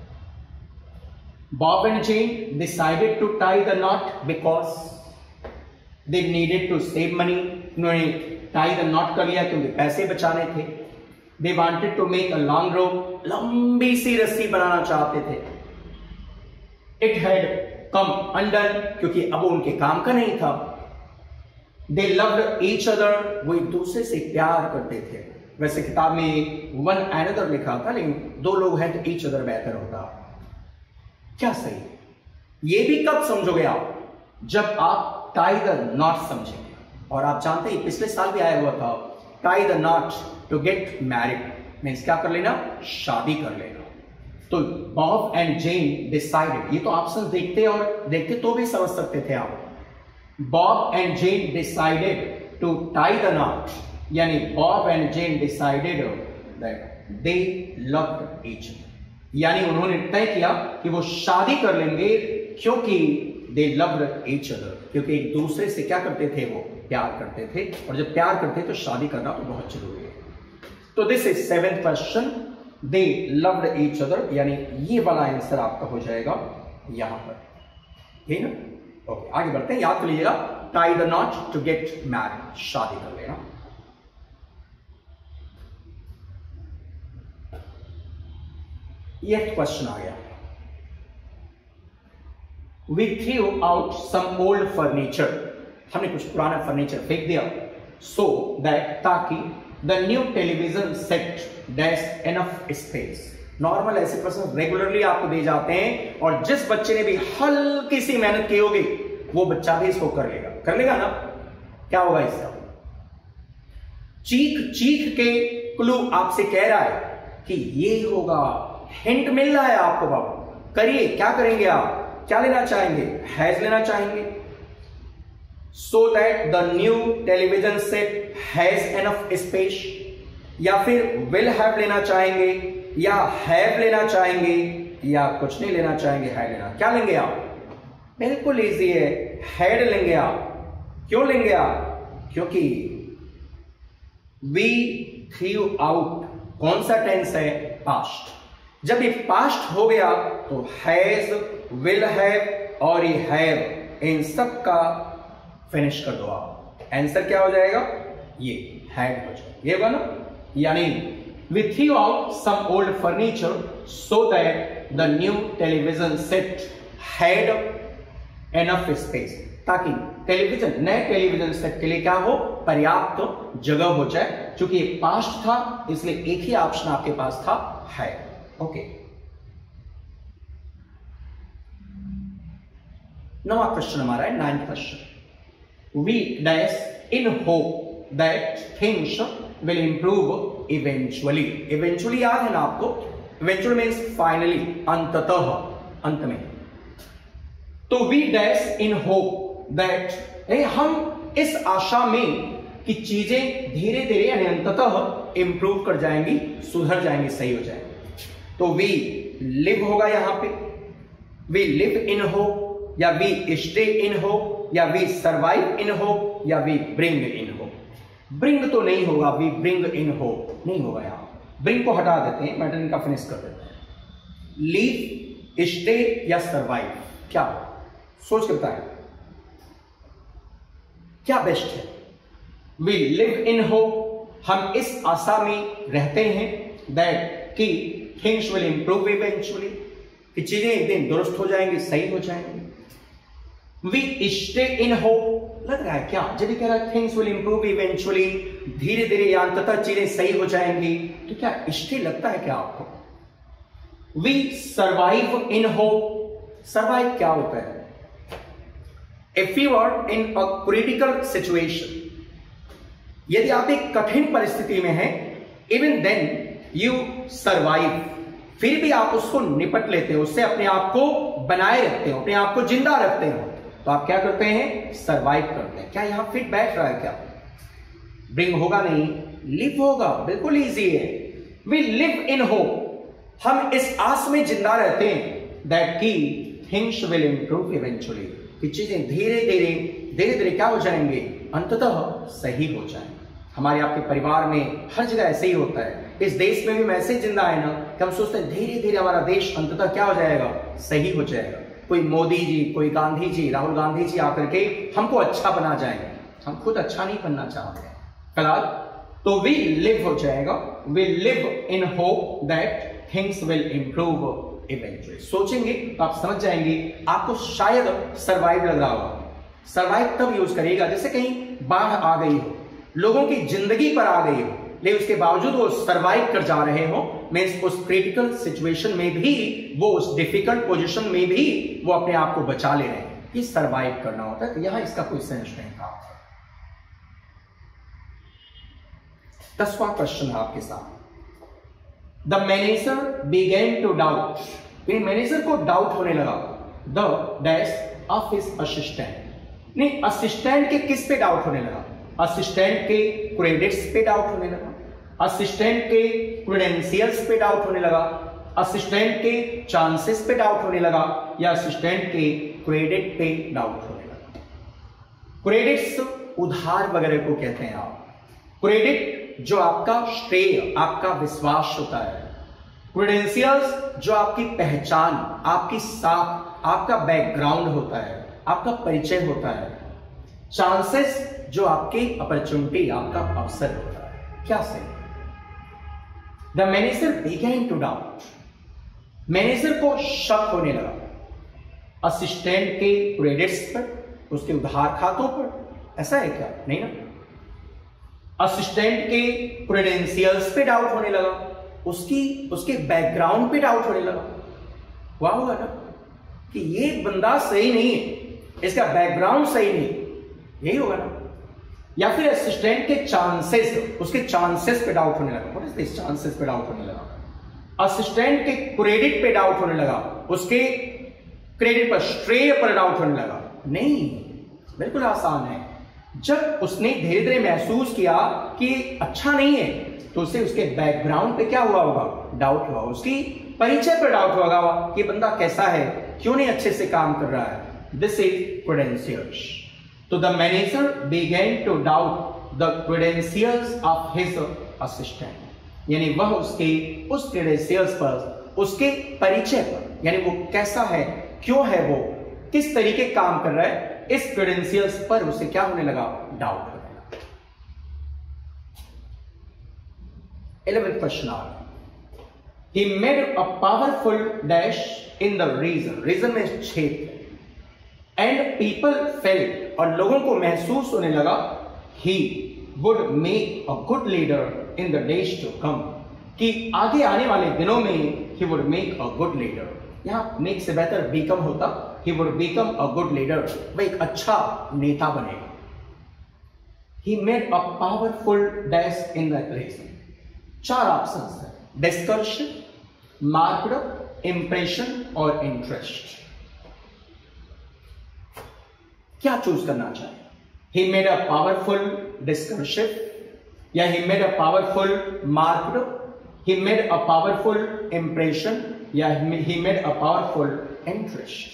Bob and Jane decided to tie the knot because they needed to save money. उन्होंने tie the knot कर लिया क्योंकि पैसे बचाने थे। They wanted to make a long rope, लंबी सी रस्सी बनाना चाहते थे। It had come undone, क्योंकि अब उनके काम का नहीं था। They loved each other, वो एक दूसरे से प्यार करते थे। वैसे किताब में one another लिखा था, लेकिन 2 लोग हैं तो each other बेहतर होता। क्या सही है? ये भी कब समझोगे आप, जब आप tie the knot समझेंगे। और आप जानते हैं पिछले साल भी आया हुआ था, tie the knot to get married, means क्या कर लेना, शादी कर लेना। तो बॉब एंड जेन डिसाइडेड, ये तो ऑप्शन देखते और देखते तो भी समझ सकते थे आप। Bob and Jane decided to tie the knot, यानी Bob and Jane decided that they loved each other, यानी उन्होंने तय किया कि वो शादी कर लेंगे क्योंकि they loved each other, क्योंकि एक दूसरे से क्या करते थे, वो प्यार करते थे, और जब प्यार करते तो शादी करना तो बहुत जरूरी है। तो this is 7th question, they loved each other, यानी ये वाला आंसर आपका हो जाएगा यहां पर, ठीक है। ओके, आगे बढ़ते हैं। याद कर लीजिएगा, tie the knot to get married, शादी कर लेना। ये क्वेश्चन आ गया। We threw out some old furniture, हमने कुछ पुराना फर्नीचर फेंक दिया, सो दैट, ताकि the new television set dash enough space. Normal ऐसे प्रश्न रेगुलरली आपको दिए जाते हैं, और जिस बच्चे ने भी हल्की सी मेहनत की होगी वो बच्चा भी इसको कर लेगा ना। क्या होगा इसका, चीख चीख के क्लू आपसे कह रहा है कि ये होगा, हिंट मिल रहा है आपको। बाबू करिए, क्या करेंगे आप, क्या लेना चाहेंगे, हैज लेना चाहेंगे। So that the new television set has enough space, या फिर विल हैव लेना चाहेंगे, या हैव लेना चाहेंगे, या कुछ नहीं लेना चाहेंगे, है लेना। क्या लेंगे आप, बिल्कुल इजी है, हैड लेंगे आप। क्यों लेंगे आप, क्योंकि वी थ्रू आउट कौन सा टेंस है, पास्ट। जब ये पास्ट हो गया तो हैज, विल हैव, और ये हैव, इन सब का फिनिश कर दो आप। आंसर क्या हो जाएगा? ये हैड हो जाएगा, ये होगा ना। यानी we threw out some old furniture so that the new television set had enough space, ताकि टेलीविजन, नए टेलीविजन सेट के लिए क्या हो? पर्याप्त जगह हो जाए। चूंकि ये पास्ट था इसलिए एक ही ऑप्शन आपके पास था, है। ओके, नवा क्वेश्चन हमारा है 9th question. We dash in hope that things will improve eventually। eventually याद है ना आपको? eventually means finally, अंततः, अंत में। तो we dash in hope that, हम इस आशा में कि चीजें धीरे धीरे यानी अंततः इंप्रूव कर जाएंगी, सुधर जाएंगी, सही हो जाएंगी। तो we live होगा यहां पे, we live in hope, या we stay in hope, या we survive in hope, या we bring in hope। Bring तो नहीं होगा, वी ब्रिंग इन होप नहीं होगा। यहां ब्रिंग को हटा देते हैं, मैटर इनका फिनिश कर देते हैं। लीव, स्टे या सरवाइव, क्या सोच के बताएं क्या बेस्ट है? वी लिव इन होप, हम इस आशा में रहते हैं दैट कि थिंग्स विल इंप्रूव इवेंचुअली, कि चीजें एक दिन दुरुस्त हो जाएंगी, सही हो जाएंगी। वी स्टे इन होप, लग रहा है क्या जब ये कह रहा है थिंग्स विल इंप्रूव इवेंचुअली, धीरे धीरे या अंततः चीजें सही हो जाएंगी, तो क्या स्टे लगता है क्या आपको? We survive in hope, survive क्या होता है? If you are in a critical situation, यदि आप एक कठिन परिस्थिति में हैं, इवन देन यू सर्वाइव, फिर भी आप उसको निपट लेते हो, उससे अपने आप को बनाए रखते हो, अपने आप को जिंदा रखते हो, तो आप क्या करते हैं? सरवाइव करते हैं। क्या यहां फिट बैठ रहा है क्या? ब्रिंग होगा नहीं, लिव होगा, बिल्कुल इजी है। वी लिव इन होप, हम इस आस में जिंदा रहते हैं दैट की थिंग्स विल इंप्रूव इवेंचुअली, कि चीजें धीरे धीरे क्या हो जाएंगे? अंततः सही हो जाएंगे। हमारे आपके परिवार में हर जगह ऐसे ही होता है, इस देश में भी हम ऐसे जिंदा है ना कि हम सोचते हैं धीरे धीरे हमारा देश अंततः क्या हो जाएगा? सही हो जाएगा। कोई मोदी जी, कोई गांधी जी, राहुल गांधी जी आकर के हमको अच्छा बना जाएंगे, हम खुद अच्छा नहीं बनना चाहते फिलहाल। तो वी लिव हो जाएगा, we live in hope that things will improve eventually. सोचेंगे तो आप समझ जाएंगे, आपको शायद सर्वाइव लग रहा होगा। सर्वाइव तब यूज करिएगा जैसे कहीं बाढ़ आ गई हो, लोगों की जिंदगी पर आ गई हो, लेकिन उसके बावजूद वो सर्वाइव कर जा रहे हो, मींस उस क्रिटिकल सिचुएशन में भी, वो उस डिफिकल्ट पोजीशन में भी वो अपने आप को बचा ले रहे हैं, ये सर्वाइव करना होता है। तो यहां इसका कोई सेंस नहीं था। 10वां क्वेश्चन है आपके साथ। The manager begin to doubt, manager को डाउट होने लगा the dash of his assistant. नहीं, असिस्टेंट के किस पे डाउट होने लगा? असिस्टेंट के क्रेडिट्स पे डाउट होने लगा, असिस्टेंट के क्रेडेंशियल्स पे डाउट होने लगा, असिस्टेंट के चांसेस पे डाउट होने लगा, या असिस्टेंट के क्रेडिट पे डाउट होने लगा। क्रेडिट्स उधार वगैरह को कहते हैं आप। क्रेडिट जो आपका श्रेय, आपका विश्वास होता है। क्रेडेंशियल्स जो आपकी पहचान, आपकी साख, आपका बैकग्राउंड होता है, आपका परिचय होता है। चांसेस जो आपकी अपॉर्चुनिटी, आपका अवसर होता है। क्या सही? The manager begin to doubt, manager को शक होने लगा असिस्टेंट के क्रेडिट्स पर, उसके उधार खातों पर। ऐसा है क्या? नहीं ना। असिस्टेंट के क्रेडेंशियल्स पे डाउट होने लगा, उसके बैकग्राउंड पे डाउट होने लगा। हुआ होगा ना कि ये बंदा सही नहीं है, इसका बैकग्राउंड सही नहीं, यही होगा ना। या फिर असिस्टेंट के चांसेस, उसके चांसेस पे डाउट होने लगा। What is this? चांसेस पे डाउट होने लगा। असिस्टेंट के क्रेडिट पे डाउट होने लगा, उसके क्रेडिट पर, श्रेय पर डाउट होने लगा। नहीं, बिल्कुल आसान है। जब उसने धीरे धीरे महसूस किया कि अच्छा नहीं है, तो उसे उसके बैकग्राउंड पे क्या हुआ होगा? डाउट हुआ। उसकी परिचय पर डाउट होगा कि बंदा कैसा है, क्यों नहीं अच्छे से काम कर रहा है। This is credentials. तो the manager begin to doubt the credentials of his assistant, यानी वह उसके उस क्रेडेंशियल्स पर, उसके परिचय पर, यानी वो कैसा है, क्यों है, वो किस तरीके काम कर रहा है, इस क्रेडेंशियल्स पर उसे क्या होने लगा, डाउट होने लगा। 11th क्वेश्चन आ गया, he made a powerful dash in the region में क्षेत्र, and people felt, और लोगों को महसूस होने लगा, he would make a good leader in the days to come, कि आगे आने वाले दिनों में he would make a good leader, यहाँ make से बेहतर become होता, he would become a good leader, वह एक अच्छा नेता बनेगा। he made a powerful dash in the region, 4 options है, discursive, marked, impression और interest। क्या चूज करना चाहिए, he made a powerful discursive, या he made a powerful marked, he made a powerful impression, या he made a powerful interest।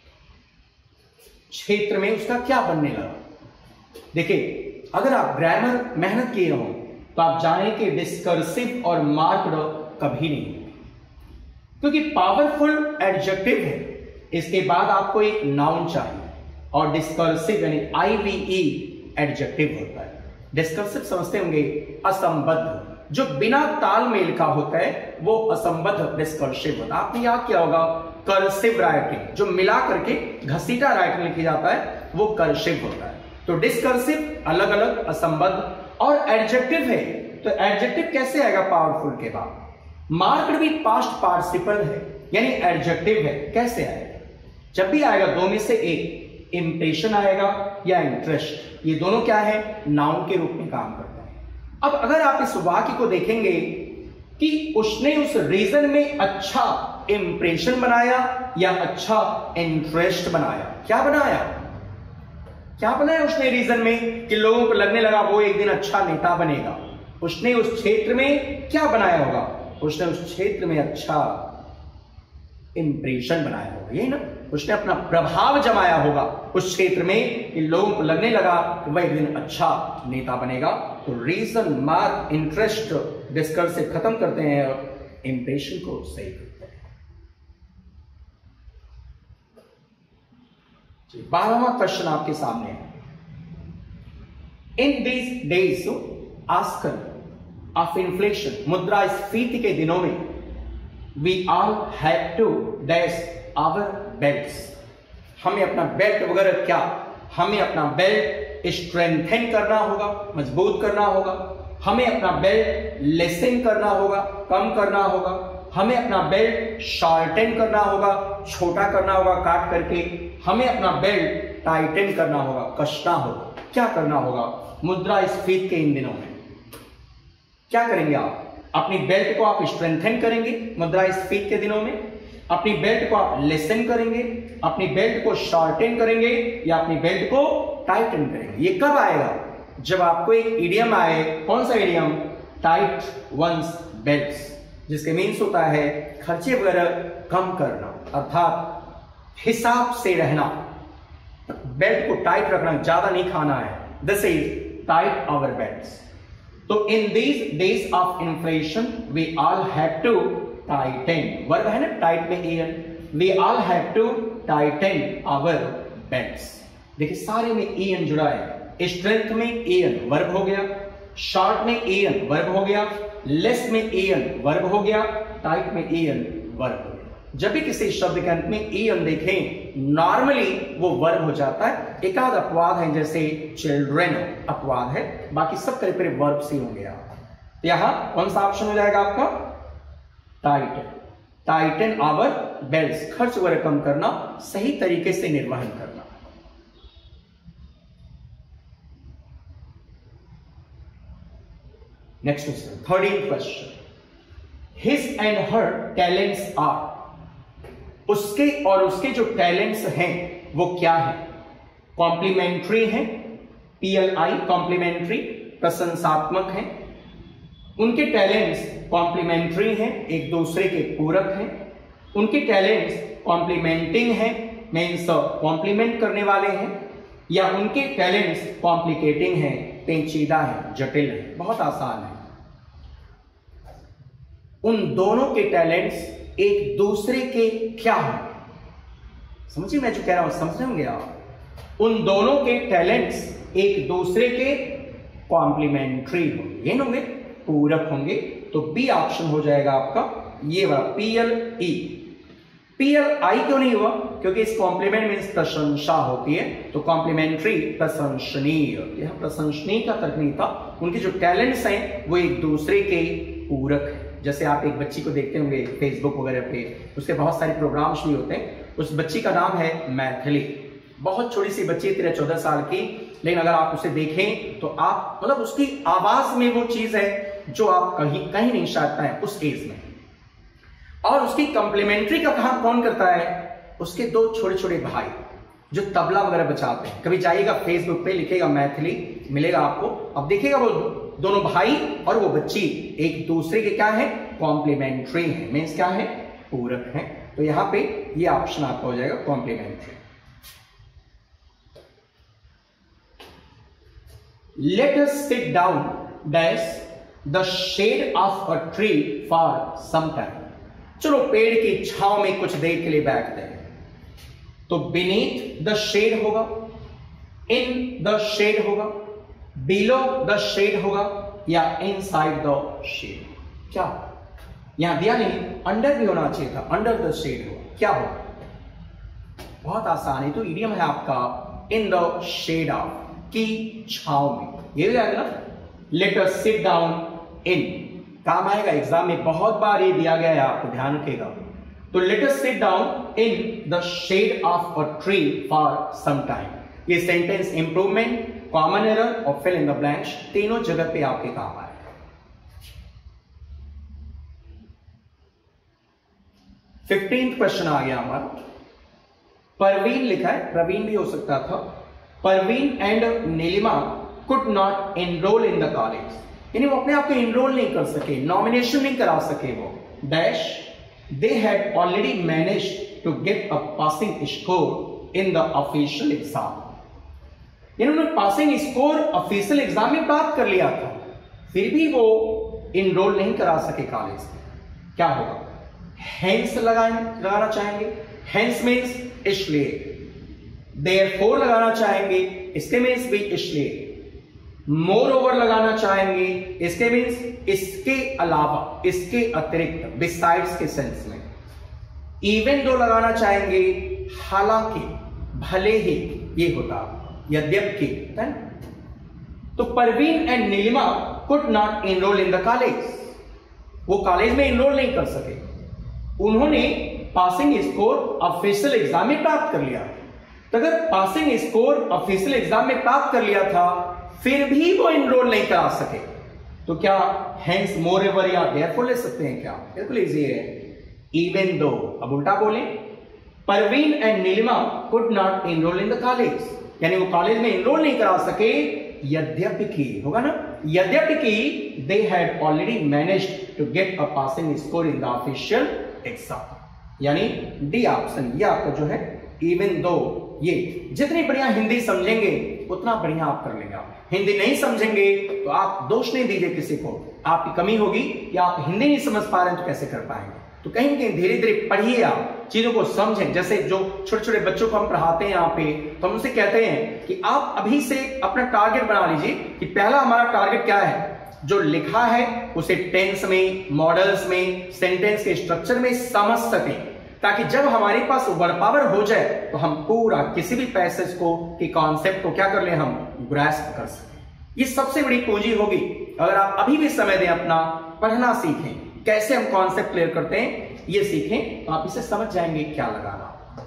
क्षेत्र में उसका क्या बनने लगा। देखिए, अगर आप ग्रामर मेहनत किए हो तो आप जानें कि डिस्कर्सिव और मार्क्ड कभी नहीं, क्योंकि पावरफुल एडजेक्टिव है, इसके बाद आपको एक नाउन चाहिए, और डिस्कर्सिव यानी IVE एडजेक्टिव होता है। डिस्कर्सिव समझते होंगे, असंबद्ध, जो बिना तालमेल का होता है वो असंबद्ध डिस्कर्सिव होता है। आपने याद किया होगा कर्सिव राइटिंग, जो मिला करके घसीटा राइटिंग लिखी जाता है वो कर्सिव होता है। तो डिस्कर्सिव अलग अलग, असंबद्ध, और एडजेक्टिव है, तो एडजेक्टिव कैसे आएगा पावरफुल के बाद। मार्क्ड भी पास्ट पार्टिसिपल है, यानी एडजेक्टिव है, कैसे आएगा, जब भी आएगा दो में से एक, इंप्रेशन आएगा या इंटरेस्ट, ये दोनों क्या है, नाउन के रूप में काम करता है। अब अगर आप इस वाक्य को देखेंगे कि उसने उस रीजन में अच्छा इंप्रेशन बनाया या अच्छा इंटरेस्ट बनाया, क्या बनाया, क्या बनाया उसने रीजन में कि लोगों को लगने लगा वो एक दिन अच्छा नेता बनेगा। उसने उस क्षेत्र में क्या बनाया होगा, उसने उस क्षेत्र में अच्छा इंप्रेशन बनाया होगा, यही ना, उसने अपना प्रभाव जमाया होगा उस क्षेत्र में कि लोगों को लगने लगा कि वह एक दिन अच्छा नेता बनेगा। तो रीजन, मार्क, इंटरेस्ट, डिस्कस से खत्म करते हैं और इंप्रेशन को सही करते हैं। 12वां क्वेश्चन आपके सामने है, इन दीज डेज आजकल ऑफ इन्फ्लेशन, मुद्रास्फीति के दिनों में, we all have to dash our belts, हमें अपना बेल्ट वगैरह क्या, हमें अपना बेल्ट स्ट्रेंथन करना होगा, मजबूत करना होगा, हमें अपना बेल्ट लेसन करना होगा, कम करना होगा, हमें अपना बेल्ट शॉर्टन करना होगा, छोटा करना होगा काट करके, हमें अपना बेल्ट टाइटन करना होगा, कसना होगा। क्या करना होगा मुद्रास्फीति के इन दिनों में, क्या करेंगे आप, अपनी बेल्ट को आप स्ट्रेंथन करेंगे मुद्रास्फीति के दिनों में, अपनी बेल्ट को आप लेसन करेंगे, अपनी बेल्ट को शॉर्टन करेंगे, या अपनी बेल्ट को टाइटन करेंगे। ये कब आएगा, जब आपको एक इडियम आए, कौन सा इडियम, टाइट वंस बेल्ट्स, जिसके मीन्स होता है खर्चे वगैरह कम करना, अर्थात हिसाब से रहना, बेल्ट को टाइट रखना, ज्यादा नहीं खाना है, this is tight our belts. तो in these days of inflation we all have to tighten, verb है ना टाइट में en, we all have to tighten our belts. देखिए सारे में एन जुड़ा है, स्ट्रेंथ में एन वर्ब हो गया, शॉर्ट में एन वर्ब हो गया, लेस में एन वर्ब हो गया, टाइट में एन वर्ब हो गया। जब भी किसी शब्द के अंत में एन देखें नॉर्मली वो वर्ब हो जाता है, एक आध अपवाद है जैसे चिल्ड्रन अपवाद है, बाकी सब करीब करीब वर्ब से होंगे। आप यहां कौन सा ऑप्शन हो जाएगा आपका, टाइटन, टाइटन आवर बेल्ट्स, खर्च वगैरह कम करना, सही तरीके से निर्वहन करना। Next question, 13th question, his and her talents are, उसके और उसके जो टैलेंट्स हैं वो क्या है, कॉम्प्लीमेंट्री हैं, PLI कॉम्प्लीमेंट्री, प्रशंसात्मक हैं, उनके टैलेंट्स कॉम्प्लीमेंट्री हैं, एक दूसरे के पूरक हैं, उनके टैलेंट्स कॉम्प्लीमेंटिंग हैं, मीन्स कॉम्प्लीमेंट करने वाले हैं, या उनके टैलेंट्स कॉम्प्लिकेटिंग हैं, पेचीदा है, जटिल है। बहुत आसान है, उन दोनों के टैलेंट्स एक दूसरे के क्या हैं, समझिए मैं जो कह रहा हूं, समझ रहे होंगे आप। उन दोनों के टैलेंट्स एक दूसरे के कॉम्प्लीमेंट्री होंगे, ये होंगे पूरक होंगे। तो बी ऑप्शन हो जाएगा आपका ये वाला PLE। PLI क्यों नहीं हुआ? क्योंकि इस कॉम्प्लीमेंट मीन्स प्रशंसा होती है, तो कॉम्प्लीमेंट्री प्रशंसनीय, यह प्रशंसनीय का तर्क नहीं था। उनके जो टैलेंट्स हैं वो एक दूसरे के पूरक है। जैसे आप एक बच्ची को देखते होंगे फेसबुक वगैरह पे, उसके बहुत सारे प्रोग्राम्स भी होते हैं। उस बच्ची का नाम है मैथिली, बहुत छोटी सी बच्ची, 13-14 साल की, लेकिन अगर आप उसे देखें तो आप मतलब उसकी आवाज में वो चीज है जो आप कहीं नहीं शायद पाए उस एज में। और उसकी कॉम्प्लीमेंट्री का काम कौन करता है? उसके दो छोटे छोटे भाई जो तबला वगैरह बजाते हैं। कभी जाइएगा फेसबुक पे, लिखेगा मैथिली, मिलेगा आपको। अब देखिएगा वो दोनों भाई और वो बच्ची एक दूसरे के क्या है? कॉम्प्लीमेंट्री है, मीन्स क्या है? पूरक है। तो यहां पे ये ऑप्शन आपका हो जाएगा complementary. Let us sit down dash the shade of a tree for some time। चलो पेड़ की छांव में कुछ देर के लिए बैठते हैं। तो beneath the shade होगा, in the shade होगा, below the shade होगा, या inside the shade। क्या यहां दिया नहीं, अंडर भी होना चाहिए था, अंडर द शेड होगा। क्या होगा? बहुत आसान है। तो इडियम है आपका इन द शेड ऑफ, की छांव में। ये भी आएगा ना, let us sit down in, काम आएगा एग्जाम में, बहुत बार ये दिया गया है, आपको ध्यान रखिएगा। तो let us sit down in the shade of a tree for some time. ये सेंटेंस इंप्रूवमेंट, कॉमन एरर और फिल इन द ब्लैंक्स तीनों जगह पे आपके काम आएगा। 15th क्वेश्चन आ गया हमारा। परवीन लिखा है, प्रवीण भी हो सकता था। Parveen and Neelima could not enrol in the college, यानी वो अपने आप को एनरोल नहीं कर सके, नॉमिनेशन नहीं करा सके। वो dash they had already managed to get a passing score in the official exam, यानी उन्होंने पासिंग स्कोर ऑफिशियल एग्जाम में प्राप्त कर लिया था, फिर भी वो एनरोल नहीं करा सके कॉलेज में। क्या होगा? हेंस लगाना चाहेंगे, हेंस मीन्स इसलिए, देयरफॉर लगाना चाहेंगे, इसके मीन्स भी इसलिए, मोर ओवर लगाना चाहेंगे, इसके मीन्स इसके अलावा, इसके अतिरिक्त, बिसाइड्स के सेंस में। इवन दो लगाना चाहेंगे, हालांकि, भले ही, ये होता यद्यपि, है ना? तो Parveen and Neelima could not enrol in the college, वो कॉलेज में एनरोल नहीं कर सके। उन्होंने पासिंग स्कोर ऑफिशियल एग्जाम में प्राप्त कर लिया। तो अगर पासिंग स्कोर ऑफिशियल एग्जाम में प्राप्त कर लिया था फिर भी वो एनरोल नहीं करा सके, तो क्या हेंस, मोर एवर या देयरफॉर ले सकते हैं? क्या? बिल्कुल इजी है। इवन दो, अब उल्टा बोले, Parveen and Neelima could not enrol in the college, यानी वो कॉलेज में एनरोल नहीं करा सके, यद्यपि की, होगा ना, यद्यपि की they had already managed to get a passing score in the official exam, यानी डी ऑप्शन ये आपका जो है इवन दो। ये जितनी बढ़िया हिंदी समझेंगे उतना बढ़िया आप कर लेंगे। आप हिंदी नहीं समझेंगे तो आप दोष नहीं दीजिए किसी को, आपकी कमी होगी, या आप हिंदी नहीं समझ पा रहे हैं तो कैसे कर पाएंगे। तो कहीं ना कहीं धीरे धीरे पढ़िए, आप चीजों को समझें। जैसे जो छोटे छोटे बच्चों को हम पढ़ाते हैं यहाँ पे, तो हम उनसे कहते हैं कि आप अभी से अपना टारगेट बना लीजिए कि पहला हमारा टारगेट क्या है, जो लिखा है उसे टेंस में, मॉडल्स में, सेंटेंस के स्ट्रक्चर में समझ सकें, ताकि जब हमारे पास वर्ड पावर हो जाए तो हम पूरा किसी भी पैसेज को, की कॉन्सेप्ट को क्या कर ले, हम ग्रास्प कर सकें। ये सबसे बड़ी पूंजी होगी। अगर आप अभी भी समय दें, अपना पढ़ना सीखें, कैसे हम कॉन्सेप्ट क्लियर करते हैं ये सीखें, तो आप इसे समझ जाएंगे क्या लगाना।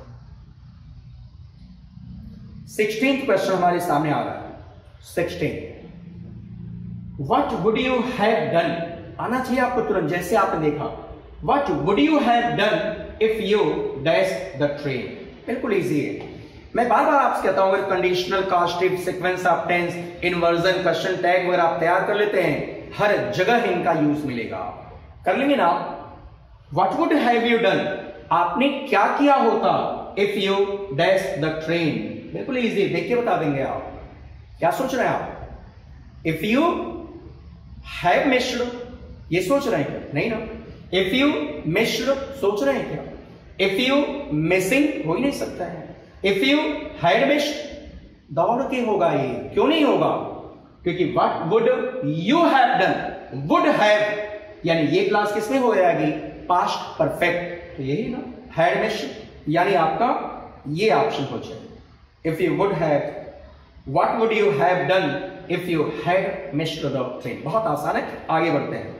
16th क्वेश्चन हमारे सामने आ रहा है। 16, what would you have done, आना चाहिए आपको तुरंत, जैसे आपने देखा, what would you have done if you dash the train. बिल्कुल इजी है। मैं बार बार आपसे कहता हूं, अगर conditional, causative, sequence of tense, inversion, question tag वगैरह आप तैयार कर लेते हैं, हर जगह इनका यूज मिलेगा। कर लेंगे ना आप? What would have you done, आपने क्या किया होता, if you dash the train. बिल्कुल इजी, देख के बता देंगे आप। क्या सोच रहे हैं आप? इफ यू हैव मिस्ड, ये सोच रहे हैं क्या? नहीं ना। इफ यू मिस्ड सोच रहे हैं क्या? इफ यू मिसिंग हो ही नहीं सकता है। इफ यू हैड मिस्ड दौड़ के होगा ये, क्यों नहीं होगा? क्योंकि what would you have done, would have यानी ये क्लास किसमें हो जाएगी? Past perfect. तो यही ना हैड मिस्ड यानी आपका ये ऑप्शन हो जाएगा। If you would have, what would you have done if you had missed the train. बहुत आसान है, आगे बढ़ते हैं।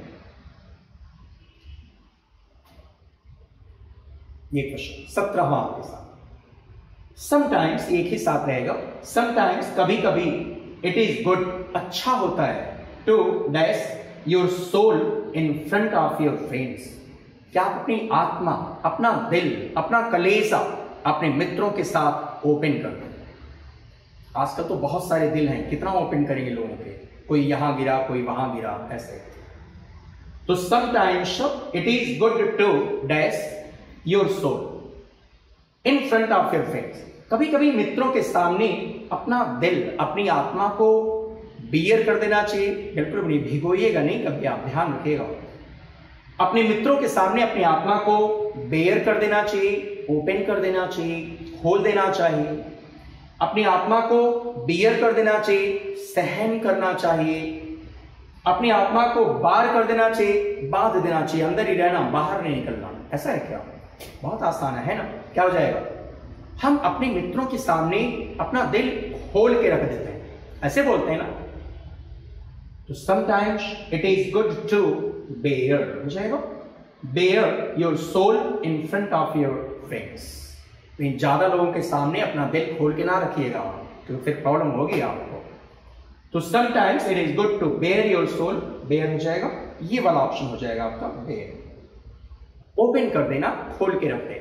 ये क्वेश्चन 17वां आपके साथ। समटाइम्स एक ही साथ रहेगा। समटाइम्स कभी कभी इट इज गुड अच्छा होता है to dash your soul in front of your friends. क्या आप अपनी आत्मा, अपना दिल, अपना कलेजा अपने मित्रों के साथ ओपन कर दो। आजकल तो बहुत सारे दिल हैं, कितना ओपन करेंगे लोगों के, कोई यहां गिरा कोई वहां गिरा ऐसे। तो sometimes it is good to dash your soul in front of your friends. कभी कभी मित्रों के सामने अपना दिल, अपनी आत्मा को बियर कर देना चाहिए। बिल्कुल नहीं भिगोइएगा नहीं, कभी आप ध्यान रखिएगा। अपने मित्रों के सामने अपनी आत्मा को बेयर कर देना चाहिए, ओपन कर देना चाहिए, खोल देना चाहिए। अपनी आत्मा को बियर कर देना चाहिए, सहन करना चाहिए। अपनी आत्मा को बार कर देना चाहिए, बांध देना चाहिए, अंदर ही रहना, बाहर नहीं निकलना। ऐसा है क्या? बहुत आसान है ना? क्या हो जाएगा? हम अपने मित्रों के सामने अपना दिल खोल के रख देते हैं, ऐसे बोलते हैं ना। तो sometimes it is good to bare, हो जाएगा bare your soul in front of your friends. ज्यादा लोगों के सामने अपना दिल खोल के ना रखिएगा, तो फिर प्रॉब्लम होगी आपको। तो sometimes it is good to bare your soul, bare हो जाएगा, ये वाला ऑप्शन हो जाएगा आपका बेयर। ओपन कर देना, खोल के रख देना।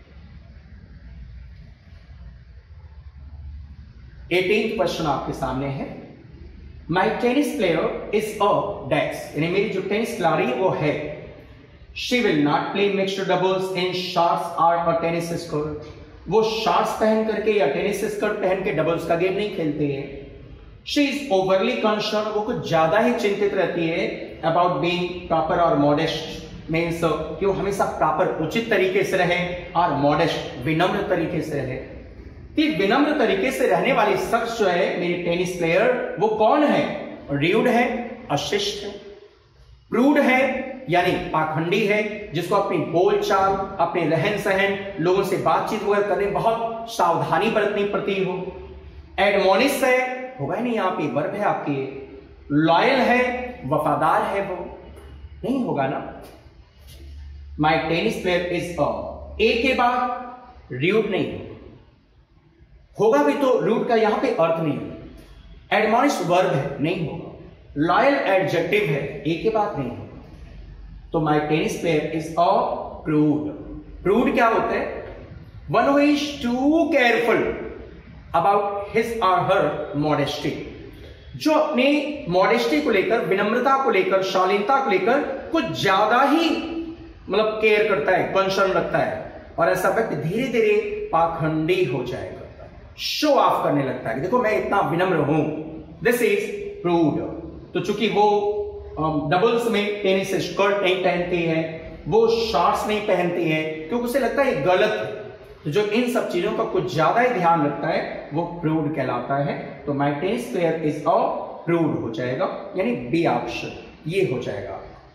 18th क्वेश्चन आपके सामने है। My tennis player is a dash, यानी मेरी जो टेनिस खिलाड़ी वो है। She will not play mixed doubles in shorts और अ टेनिस स्कर्ट। वो शॉर्ट्स पहन करके या टेनिस स्कर्ट पहन के डबल्स का गेम नहीं खेलते हैं। शी इज ओवरली कंसर्न, वो कुछ ज्यादा ही चिंतित रहती है अबाउट बीइंग प्रॉपर और मॉडेस्ट, मीन्स कि वो हमेशा प्रॉपर उचित तरीके से रहे और मॉडेस्ट विनम्र तरीके से रहे। विनम्र तरीके से रहने वाली शख्स जो है मेरी टेनिस प्लेयर, वो कौन है? र्यूड है, अशिष्ट है। प्रूड है यानी पाखंडी है, जिसको अपनी बोलचाल, अपने रहन सहन, लोगों से बातचीत वगैरह करने बहुत सावधानी बरतनी पड़ती हो। एडमोनिश है, होगा ही नहीं, यहाँ पे वर्ब है आपकी। लॉयल है, वफादार है, वो नहीं होगा ना। My tennis player is a, A के बाद र्यूड नहीं होगा भी तो रूट का यहां पे अर्थ नहीं होगा। एडमॉनिश वर्ब है, नहीं होगा। लॉयल एडजेक्टिव है, एक के बाद नहीं होगा। तो my tennis player is a prude. Prude क्या होता है? One who is too careful about his और हर मॉडेस्टी, जो अपने मॉडेस्टी को लेकर, विनम्रता को लेकर, शालीनता को लेकर कुछ ज्यादा ही मतलब केयर करता है, कंसर्न रखता है। और ऐसा व्यक्ति धीरे धीरे पाखंडी हो जाएगा, शो ऑफ करने लगता है कि देखो मैं इतना विनम्र हूं। This is prude. तो चूंकि वो डबल्स में टेनिस स्कर्ट नहीं पहनती है, वो शॉर्ट्स नहीं पहनती है, क्योंकि उसे लगता है गलत है। तो जो इन सब चीजों का कुछ ज्यादा ही ध्यान रखता है वो प्रूड कहलाता है। तो my tennis player is a prude हो जाएगा, यानी बी ऑप्शन ये हो जाएगा।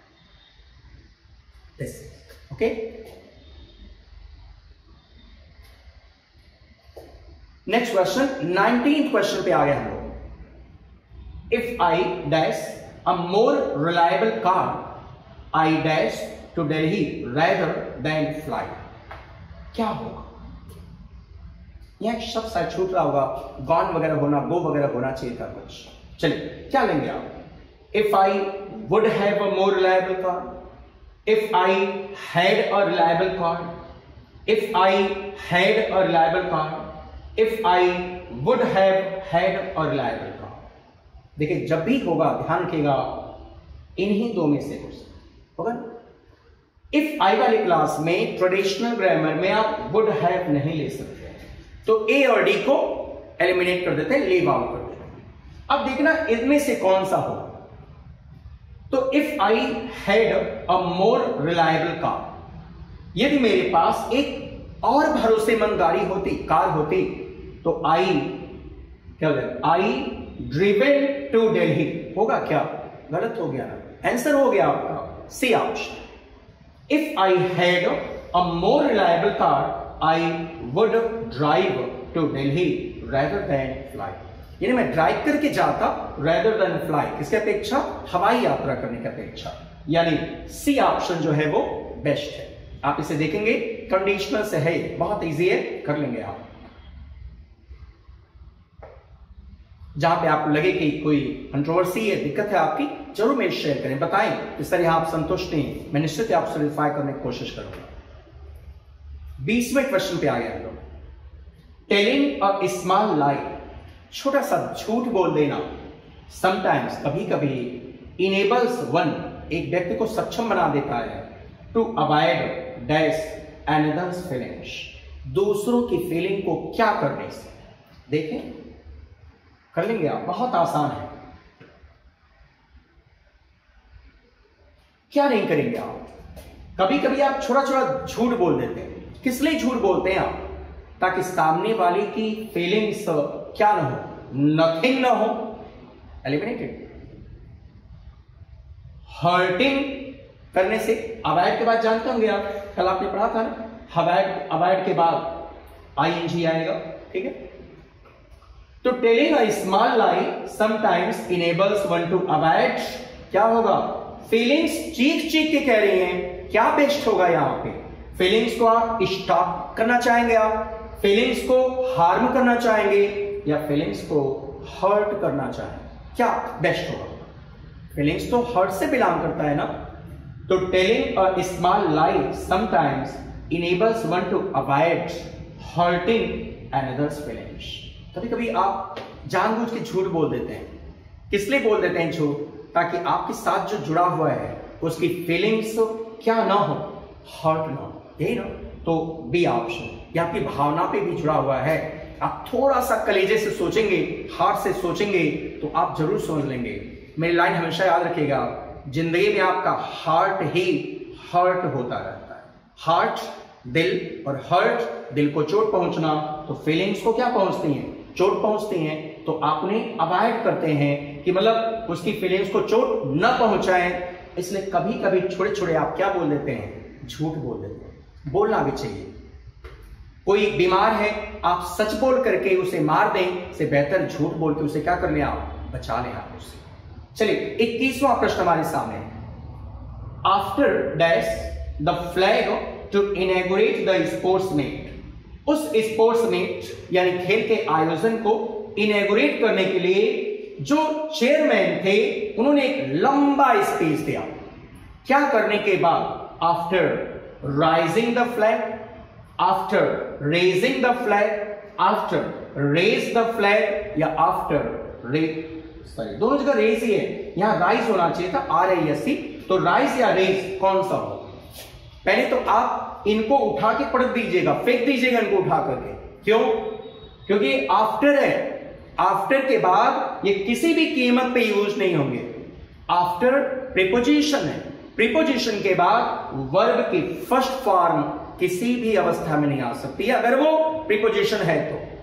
Okay, next question 19th question पे आ गए हम लोग। If I dash a more reliable car, I dash to Delhi rather than fly. क्या होगा? यह शब्द शायद छूट रहा होगा, गॉन वगैरह होना, गो वगैरह होना चाहिए था कुछ। चलिए क्या लेंगे आप? If I would have a more reliable car, if I had a reliable car, if I had a reliable car, if I would have had a reliable car. देखिए जब भी होगा ध्यान रखिएगा, इन्हीं दो में से कुछ होगा। इफ आई वाली क्लास में ट्रेडिशनल ग्रामर में आप वुड हैव नहीं ले सकते, तो ए और डी को एलिमिनेट कर देते हैं, लीव आउट कर देते हैं। अब देखना इनमें से कौन सा होगा। तो if I had a more reliable car, यदि मेरे पास एक और भरोसेमंद गाड़ी होती, कार होती, तो आई क्या बोले, आई ड्रिवन टू दिल्ली होगा क्या? गलत हो गया ना, आंसर हो गया आपका C option. If I had a more reliable car I would drive to Delhi rather than fly. यानी मैं ड्राइव करके जाता रेदर देन फ्लाई, किसके अपेक्षा? हवाई यात्रा करने की अपेक्षा। यानी सी ऑप्शन जो है वो बेस्ट है। आप इसे देखेंगे, कंडीशनल से है, बहुत इजी है, कर लेंगे आप। जहां पे आपको लगे कि कोई कंट्रोवर्सी है, दिक्कत है आपकी, जरूर मेरे शेयर करें, बताएं इस तरह आप संतुष्ट नहीं, मैं निश्चित आप सॉल्यूफाई करने की कोशिश करूंगा। 20वें क्वेश्चन पे आ गए हम लोग। टेलिंग अ स्मॉल लाई, छोटा सा झूठ बोल देना, समटाइम्स कभी कभी, इनेबल्स वन, एक व्यक्ति को सक्षम बना देता है, to avoid dash another's feelings, दूसरों की फीलिंग को क्या करने से। देखें, कर लेंगे आप, बहुत आसान है। क्या नहीं करेंगे आप? कभी कभी आप छोटा छोटा झूठ बोल देते हैं। किस लिए झूठ बोलते हैं आप? ताकि सामने वाले की फीलिंग्स क्या ना हो, नथिंग ना हो, एलिमिनेटेड। हर्टिंग करने से, अवॉइड के बाद जानते होंगे आप, कल आपने पढ़ा था ना, अवॉइड के बाद आईएनजी आएगा, ठीक है। तो telling a small lie sometimes enables one to avoid, क्या होगा? फीलिंग्स चीख चीख के कह रही हैं, क्या बेस्ट होगा यहां पे? फीलिंग्स को आप स्टॉप करना चाहेंगे, आप फीलिंग्स को हार्म करना चाहेंगे, या फीलिंग्स को हर्ट करना चाहेंगे? क्या बेस्ट होगा? फीलिंग्स तो हर्ट से बिलोंग करता है ना। तो telling a small lie sometimes enables one to avoid hurting another's feelings. कभी कभी आप जानबूझ के झूठ बोल देते हैं। किस लिए बोल देते हैं झूठ? ताकि आपके साथ जो जुड़ा हुआ है उसकी फीलिंग्स क्या ना हो, हर्ट ना हो, यही ना। तो बी ऑप्शन, ये आपकी भावना पे भी जुड़ा हुआ है। आप थोड़ा सा कलेजे से सोचेंगे, हार्ट से सोचेंगे, तो आप जरूर समझ लेंगे। मेरी लाइन हमेशा याद रखिएगा, जिंदगी में आपका हार्ट ही हर्ट होता रहता है। हार्ट दिल, और हर्ट दिल को चोट पहुंचना, तो फीलिंग्स को क्या पहुंचती हैं? चोट पहुंचती हैं। तो आपने अवॉइड करते हैं कि मतलब उसकी फीलिंग्स को चोट न पहुंचाएं, इसलिए कभी कभी छोटे छोटे आप क्या बोल देते हैं? झूठ बोल देते हैं। बोलना भी चाहिए। कोई बीमार है, आप सच बोल करके उसे मार दें, से बेहतर झूठ बोल के उसे क्या कर लें आप? बचा लें आप उससे। चलिए 21वां प्रश्न हमारे सामने। After dash the flag to inaugurate the sports meet, उस स्पोर्ट्स मीट यानी खेल के आयोजन को इनॉग्रेट करने के लिए जो चेयरमैन थे उन्होंने एक लंबा स्पीच दिया। क्या करने के बाद? After rising the flag, after raising the flag, after raise the flag, या आफ्टर सॉरी दोनों जगह रेज ही है, यहां राइज होना चाहिए था, RAISE। तो राइज या रेज कौन सा हो? पहले तो आप इनको उठा के पढ़ दीजिएगा, फेंक दीजिएगा इनको उठा करके। क्यों? क्योंकि आफ्टर है, आफ्टर के बाद ये किसी भी कीमत पे यूज नहीं होंगे। आफ्टर प्रीपोजिशन है, प्रीपोजिशन के बाद वर्ब की फर्स्ट फॉर्म किसी भी अवस्था में नहीं आ सकती है अगर वो प्रीपोजिशन है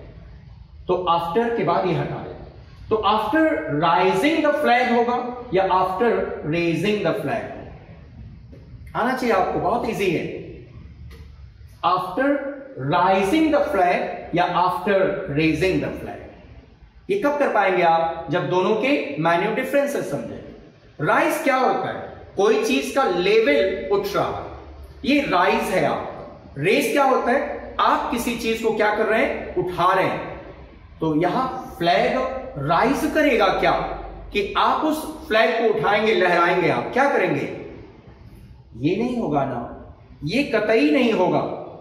तो आफ्टर के बाद ये हटा दें। तो आफ्टर राइजिंग द फ्लैग होगा या आफ्टर रेजिंग द फ्लैग? आना चाहिए आपको, बहुत इजी है। आफ्टर राइजिंग द फ्लैग या आफ्टर रेजिंग द फ्लैग? ये कब कर पाएंगे आप? जब दोनों के माइन्यूट डिफरेंसेस समझे। राइज क्या होता है? कोई चीज का लेवल उठ रहा है, ये राइज है आपका। रेज क्या होता है? आप किसी चीज को क्या कर रहे हैं? उठा रहे हैं। तो यहां फ्लैग राइज करेगा क्या? कि आप उस फ्लैग को उठाएंगे, लहराएंगे, आप क्या करेंगे? ये नहीं होगा ना, ये कतई नहीं होगा,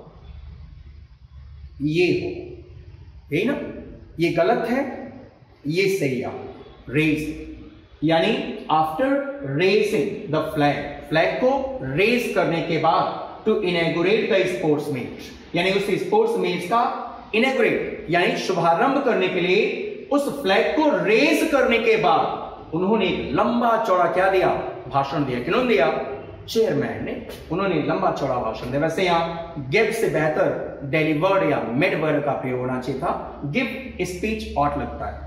ये हो, यही ना। ये गलत है, ये सही है। रेज यानी after raising the flag, flag को रेज करने के बाद to inaugurate the sports meet, यानी उस स्पोर्ट्स मीट का इनॉग्रेट यानी शुभारंभ करने के लिए उस फ्लैग को रेज करने के बाद उन्होंने एक लंबा चौड़ा क्या दिया? भाषण दिया। किन्होंने दिया? चेयरमैन ने, उन्होंने लंबा चौड़ा भाषण दिया। वैसे यहां गिव से बेहतर डिलीवर्ड या मेड वर्ड का प्रयोग होना चाहिए था, गिव स्पीच ऑट लगता है।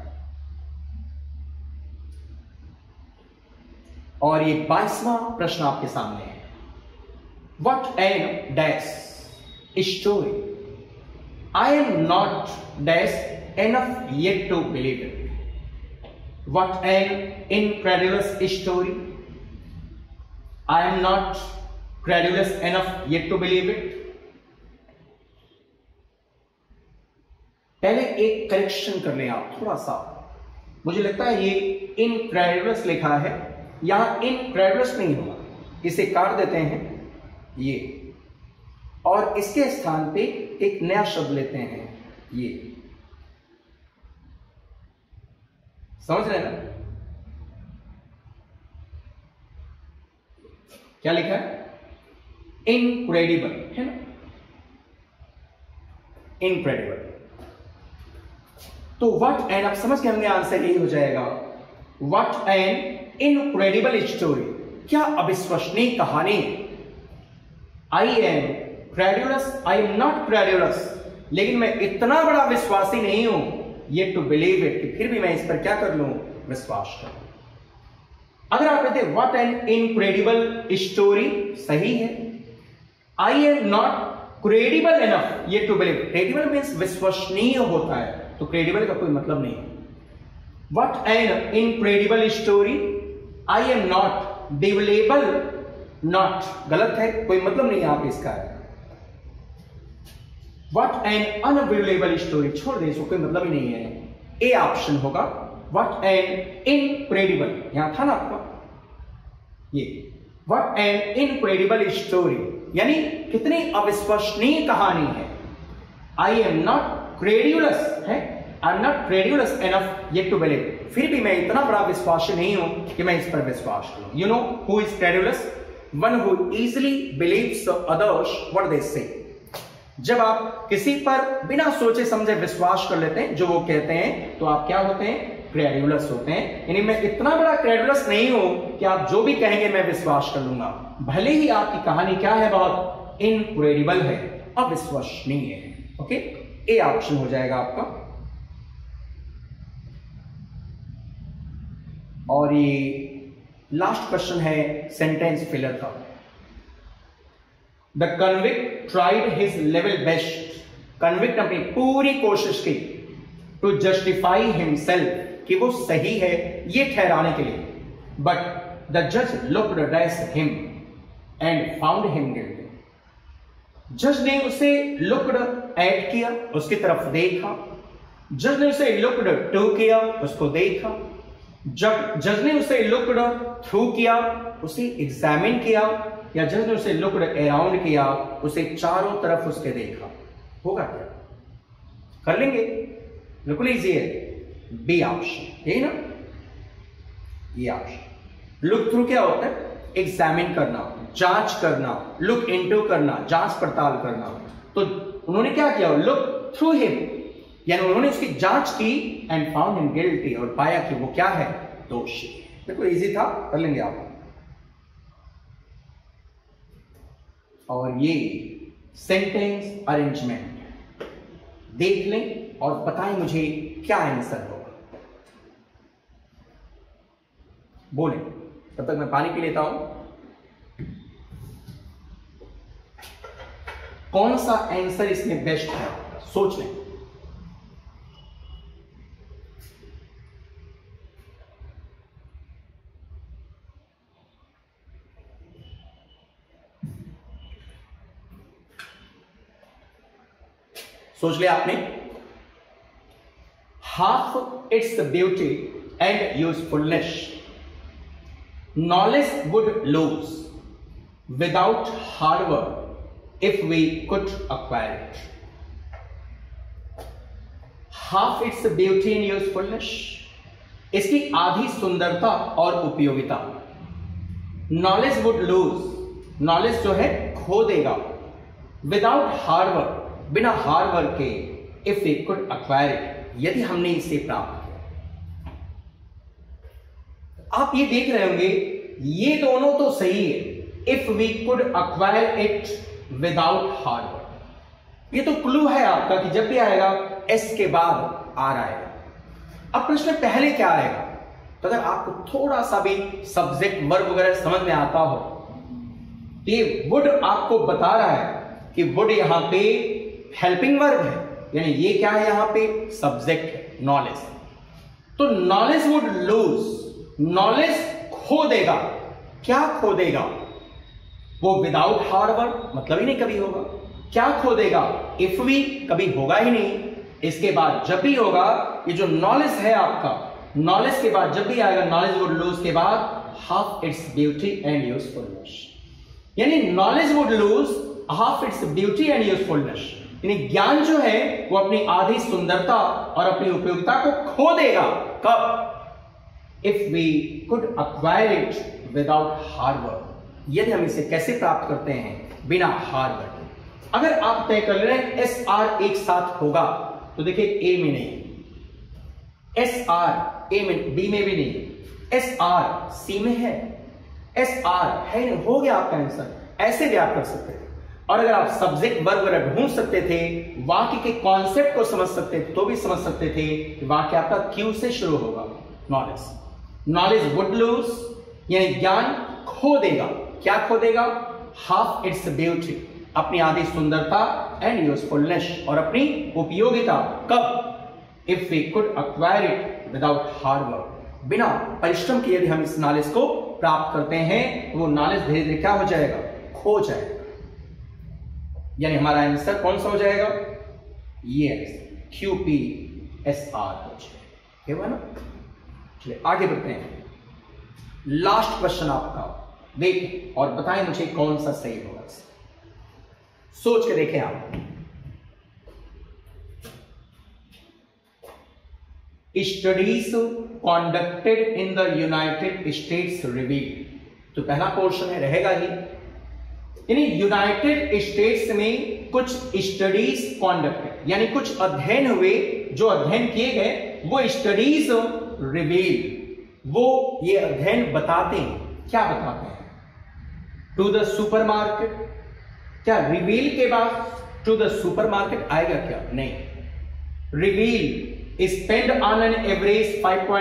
और ये 22वां प्रश्न आपके सामने है, what an dash story I am not dash enough yet to believe it. What an incredulous story. I am not credulous enough yet to believe it. पहले एक करेक्शन कर लें आप थोड़ा सा, मुझे लगता है ये incredulous लिखा है, यहां incredulous नहीं होगा, इसे काट देते हैं ये, और इसके स्थान पे एक नया शब्द लेते हैं ये, समझ रहे हैं ना क्या लिखा है? इनक्रेडिबल है ना, इनक्रेडिबल। तो व्हाट एन, आप समझ के हमने आंसर यही हो जाएगा, व्हाट एन इनक्रेडिबल स्टोरी, क्या अविश्वसनीय कहानी। I am credulous, I am not credulous, लेकिन मैं इतना बड़ा विश्वासी नहीं हूं ये टू बिलीव इट, कि फिर भी मैं इस पर क्या कर लूं, विश्वास करूं। अगर आप कहते व्हाट एन इनक्रेडिबल स्टोरी, सही है। I am not credible enough ये टू बिलीव, क्रेडिबल मीन्स विश्वसनीय होता है, तो क्रेडिबल का कोई मतलब नहीं है। What an incredible story, I am not believable, not गलत है, कोई मतलब नहीं यहां पे इसका है। व्हाट एन अनबिलीवेबल स्टोरी, छोड़ दे, इसको कोई मतलब ही नहीं है, ए ऑप्शन होगा। व्हाट एन इनक्रेडिबल, यहां था ना आपका ये, व्हाट एन इनक्रेडिबल स्टोरी, यानी कितनी अविश्वसनीय कहानी है। आई एम नॉट क्रेडुलस है, I am not credulous enough yet to believe, फिर भी मैं इतना बड़ा विश्वासी नहीं हूं कि मैं इस पर विश्वास करूं। You know who is credulous? One who easily believes others what they say. जब आप किसी पर बिना सोचे समझे विश्वास कर लेते हैं जो वो कहते हैं, तो आप क्या होते हैं? क्रेडुलस होते हैं। यानी मैं इतना बड़ा क्रेडुलस नहीं हूं कि आप जो भी कहेंगे मैं विश्वास कर लूंगा, भले ही आपकी कहानी क्या है, बहुत इनक्रेडिबल है, अविश्वसनीय है। ओके, ए ऑप्शन हो जाएगा आपका। और ये लास्ट क्वेश्चन है सेंटेंस फिलर का। The convict tried his level best, convict अपनी पूरी कोशिश की टू जस्टिफाई हिमसेल्फ, कि वो सही है ये ठहराने के लिए, बट द जज looked at him and found him guilty. जज ने उसे लुक्ड एट किया, उसकी तरफ देखा, जज ने उसे लुक्ड टू किया, उसको देखा, जब जज ने उसे लुक्ड थ्रू किया, उसे एग्जामिन किया, या जज ने उसे लुक्ड अराउंड किया, उसे चारों तरफ उसके देखा, होगा क्या? कर लेंगे, बिल्कुल इजी है, बी ऑप्शन, यही ना, ये ऑप्शन। लुक थ्रू क्या होता है? एग्जामिन करना, जांच करना, लुक इनटू करना, जांच पड़ताल करना। तो उन्होंने क्या किया? लुक थ्रू हिम, यानी उन्होंने उसकी जांच की, एंड फाउंड हिम गिल्टी, और पाया कि वो क्या है? दोषी। बिल्कुल इजी था, कर लेंगे आप। और ये सेंटेंस अरेंजमेंट देख लें और बताएं मुझे क्या आंसर होगा। बोलें, तब तक मैं पानी पी लेता हूं। कौन सा आंसर इसमें बेस्ट है, सोच लें। सोच लिया आपने? Half its beauty and usefulness, knowledge would lose without hard work if we could acquire it. Half its beauty and usefulness, इसकी आधी सुंदरता और उपयोगिता। Knowledge would lose, knowledge जो है खो देगा, without hard work, बिना हार्ड वर्क के, if we could acquire it, यदि हमने इसे प्राप्त किया। आप ये देख रहे होंगे ये दोनों तो सही है, if we could acquire it without hard work. ये तो क्लू है आपका कि जब भी आएगा एस के बाद आर आएगा। अब प्रश्न पहले क्या आएगा, तो अगर आपको थोड़ा सा भी सब्जेक्ट वर्ब वगैरह समझ में आता हो, तो ये वुड आपको बता रहा है कि वुड यहां पे हेल्पिंग वर्ब है, यानी ये क्या है यहां पे सब्जेक्ट है, नॉलेज। तो नॉलेज वुड लूज, नॉलेज खो देगा। क्या खो देगा? वो विदाउट हार्ड वर्क, मतलब ही नहीं कभी होगा। क्या खो देगा? इफ वी, कभी होगा ही नहीं। इसके बाद जब भी होगा, ये जो नॉलेज है आपका, नॉलेज के बाद जब भी आएगा नॉलेज वुड लूज के बाद half its beauty and usefulness, यानी knowledge would lose half its beauty and usefulness, यानी ज्ञान जो है वो अपनी आधी सुंदरता और अपनी उपयोगिता को खो देगा। कब? If we could acquire it without hard work, यदि हम इसे कैसे प्राप्त करते हैं? बिना हार्ड वर्क। अगर आप तय कर रहे हैं एस आर एक साथ होगा, तो देखिए ए में नहीं, एस आर ए में, बी में भी नहीं, एस आर सी में है, एस आर है, हो गया आपका आंसर। ऐसे भी आप कर सकते थे। और अगर आप सब्जेक्ट वर्ब वगैरह ढूंढ सकते थे, वाक्य के कॉन्सेप्ट को समझ सकते थे, तो भी समझ सकते थे कि वाक्य आपका क्यू से शुरू होगा। नॉलेज, नॉलेज वुड लूज, यानी ज्ञान खो देगा। क्या खो देगा? हाफ इट्स ब्यूटी, अपनी आधी सुंदरता, एंड यूजफुलनेस, और अपनी उपयोगिता। कब? If we could acquire it without hard work, बिना परिश्रम के यदि हम इस नॉलेज को प्राप्त करते हैं, वो नॉलेज धीरे धीरे क्या हो जाएगा? खो जाएगा। यानी हमारा आंसर कौन सा हो जाएगा? ये QPSR हो जाएगा ना। चलिए आगे बढ़ते हैं। लास्ट क्वेश्चन आपका देखिए और बताएं मुझे कौन सा सही होगा। सोच के देखें आप। Studies conducted in the United States reveal, तो पहला पोर्शन है, रहेगा ही, यानी यूनाइटेड स्टेट्स में कुछ स्टडीज कॉन्डक्टेड, यानी कुछ अध्ययन हुए, जो अध्ययन किए गए वो स्टडीज रिवील, वो ये अध्ययन बताते हैं। क्या बताते हैं? To the supermarket. क्या रिवील के बाद टू द सुपरमार्केट आएगा क्या? नहीं। Reveal spend on an average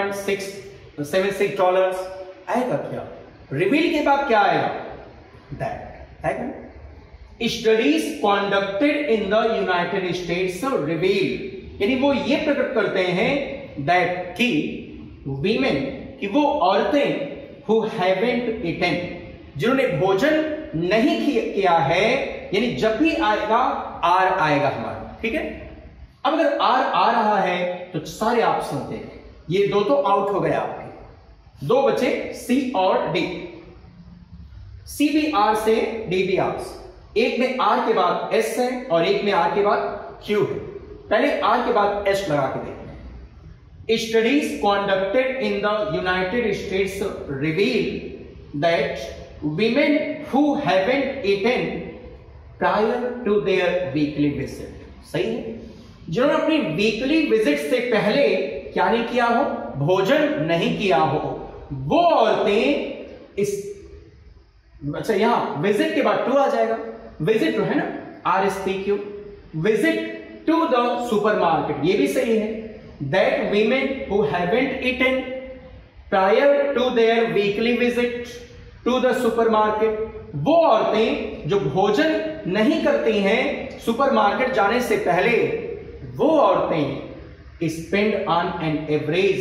$5.76 आएगा क्या? रिवील के बाद क्या आएगा? दैट आएगा। Studies conducted in the United States reveal, यानी वो ये प्रकट करते हैं दैट कि वीमेन, कि वो औरतें हु हैवंट ईटन, जिन्होंने भोजन नहीं किया है, यानी जब भी आएगा आर आएगा हमारा, ठीक है। अब अगर आर आ रहा है तो सारे ऑप्शन होते हैं, ये दो तो आउट हो गए आपके, दो बचे सी और डी। सी भी आर से, डी भी आर से। एक में आर के बाद एस है और एक में आर के बाद क्यू है। पहले आर के बाद एस लगा के देखते हैं। Studies conducted in the United States reveal that women who haven't eaten prior to their weekly visit, सही है, जिन्होंने अपनी वीकली विजिट से पहले क्या नहीं किया हो? भोजन नहीं किया हो, वो औरतें इस, अच्छा यहां विजिट के बाद टू आ जाएगा, विजिट है ना, RSPQ, visit to the supermarket, ये भी सही है। That women who haven't eaten prior to their weekly visit to the supermarket, वो औरतें जो भोजन नहीं करती हैं सुपरमार्केट जाने से पहले, वो औरतें spend on an average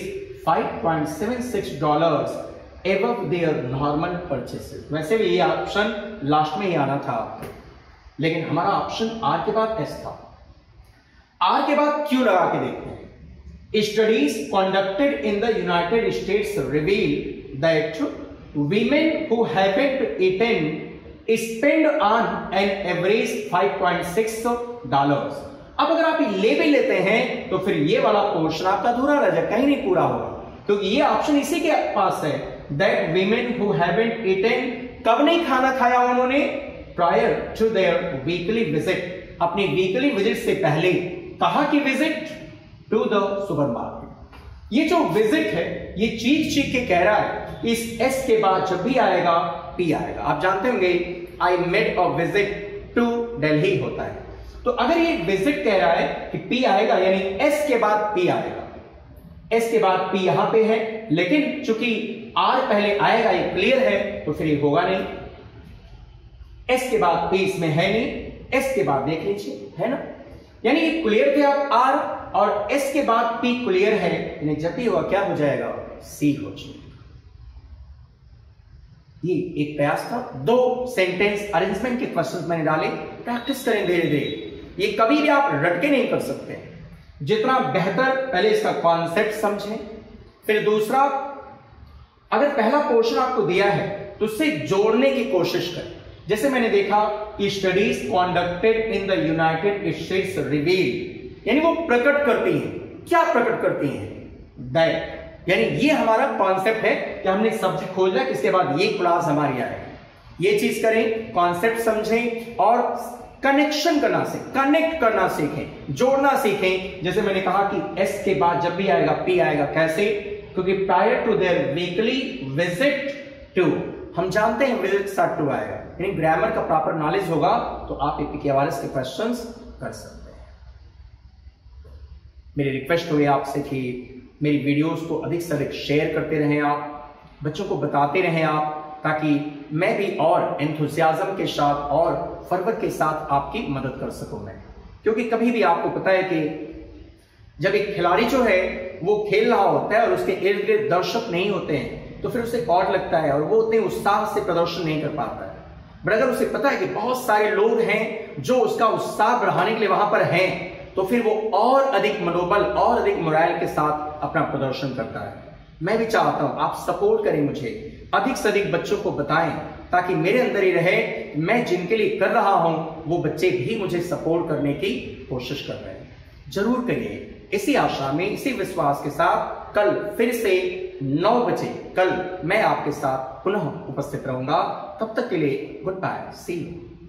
$5.76 above their normal purchases. वैसे भी ये ऑप्शन लास्ट में ही आना था आपको, लेकिन हमारा ऑप्शन आर के बाद एस था। आर के बाद क्यू लगा के देखते हैं। Studies conducted in the United States reveal that women who haven't eaten spend on an average $5.6। अब अगर आप ले भी लेते हैं तो फिर ये वाला पोर्शन आपका अधूरा रह जाए, कहीं नहीं पूरा होगा, क्योंकि ये ऑप्शन इसी के पास है। That women who haven't eaten, कब नहीं खाना खाया उन्होंने? prior to their weekly visit, अपनी वीकली विजिट से पहले। कहां की विजिट? To the supermarket. ये जो विजिट है ये चीख चीख के कह रहा है इस एस के बाद जब भी आएगा पी आएगा। आप जानते होंगे I made a visit to Delhi होता है, तो अगर ये विजिट कह रहा है कि पी आएगा यानी एस के बाद पी आएगा। एस के बाद पी यहां पे है, लेकिन चूंकि आर पहले आएगा ये क्लियर है तो फिर ये होगा नहीं। एस के बाद पी इसमें है नहीं, एस के बाद देख लीजिए है ना, यानी ये क्लियर थे आप आर और एस के बाद पी क्लियर है, यानी जब भी हुआ क्या हो जाएगा सी हो जाएगा। ये एक प्रयास था, 2 सेंटेंस अरेंजमेंट के क्वेश्चंस मैंने डाले, प्रैक्टिस करें धीरे धीरे। ये कभी भी आप रट के नहीं कर सकते, जितना बेहतर पहले इसका कॉन्सेप्ट समझें, फिर दूसरा अगर पहला पोर्शन आपको दिया है तो उससे जोड़ने की कोशिश करें। जैसे मैंने देखा कि studies conducted in the United States reveal, यानी वो प्रकट करती हैं, क्या प्रकट करती हैं, दैट, यानी ये हमारा कॉन्सेप्ट है कि हमने सब्जेक्ट खोजना है, इसके बाद ये क्लास हमारी आएगी। ये चीज करें, कॉन्सेप्ट समझें और कनेक्शन करना सीखें, कनेक्ट करना सीखें, जोड़ना सीखें। जैसे मैंने कहा कि एस के बाद जब भी आएगा पी आएगा, कैसे, क्योंकि prior to their weekly visit to, हम जानते हैं विजिट साथ टू आएगा, यानी ग्रामर का प्रॉपर नॉलेज होगा तो आप एपीक्यूआरएस के क्वेश्चंस कर सकते हैं। मेरी रिक्वेस्ट हुई आपसे कि मेरी वीडियोस को अधिक से अधिक शेयर करते रहें, आप बच्चों को बताते रहें आप, ताकि मैं भी और एंथुसियाज्म के साथ और फर्वर के साथ आपकी मदद कर सकूं मैं। क्योंकि कभी भी आपको पता है कि जब एक खिलाड़ी जो है वो खेल रहा होता है और उसके इर्द गिर्द दर्शक नहीं होते हैं तो फिर उसे कॉट लगता है और वो उतने उत्साह से प्रदर्शन नहीं कर पाता है। बट अगर उसे पता है कि बहुत सारे लोग हैं जो उसका उत्साह बढ़ाने के लिए वहां पर हैं, तो फिर वो और अधिक मनोबल और अधिक मोराल के साथ अपना प्रदर्शन करता है। मैं भी चाहता हूं आप सपोर्ट करें मुझे, अधिक से अधिक बच्चों को बताएं, ताकि मेरे अंदर ही रहे, मैं जिनके लिए कर रहा हूं वो बच्चे भी मुझे सपोर्ट करने की कोशिश कर रहे हैं। जरूर करिए, इसी आशा में, इसी विश्वास के साथ कल फिर से 9 बजे कल मैं आपके साथ पुनः उपस्थित रहूंगा। तब तक के लिए गुड बाय, सी यू।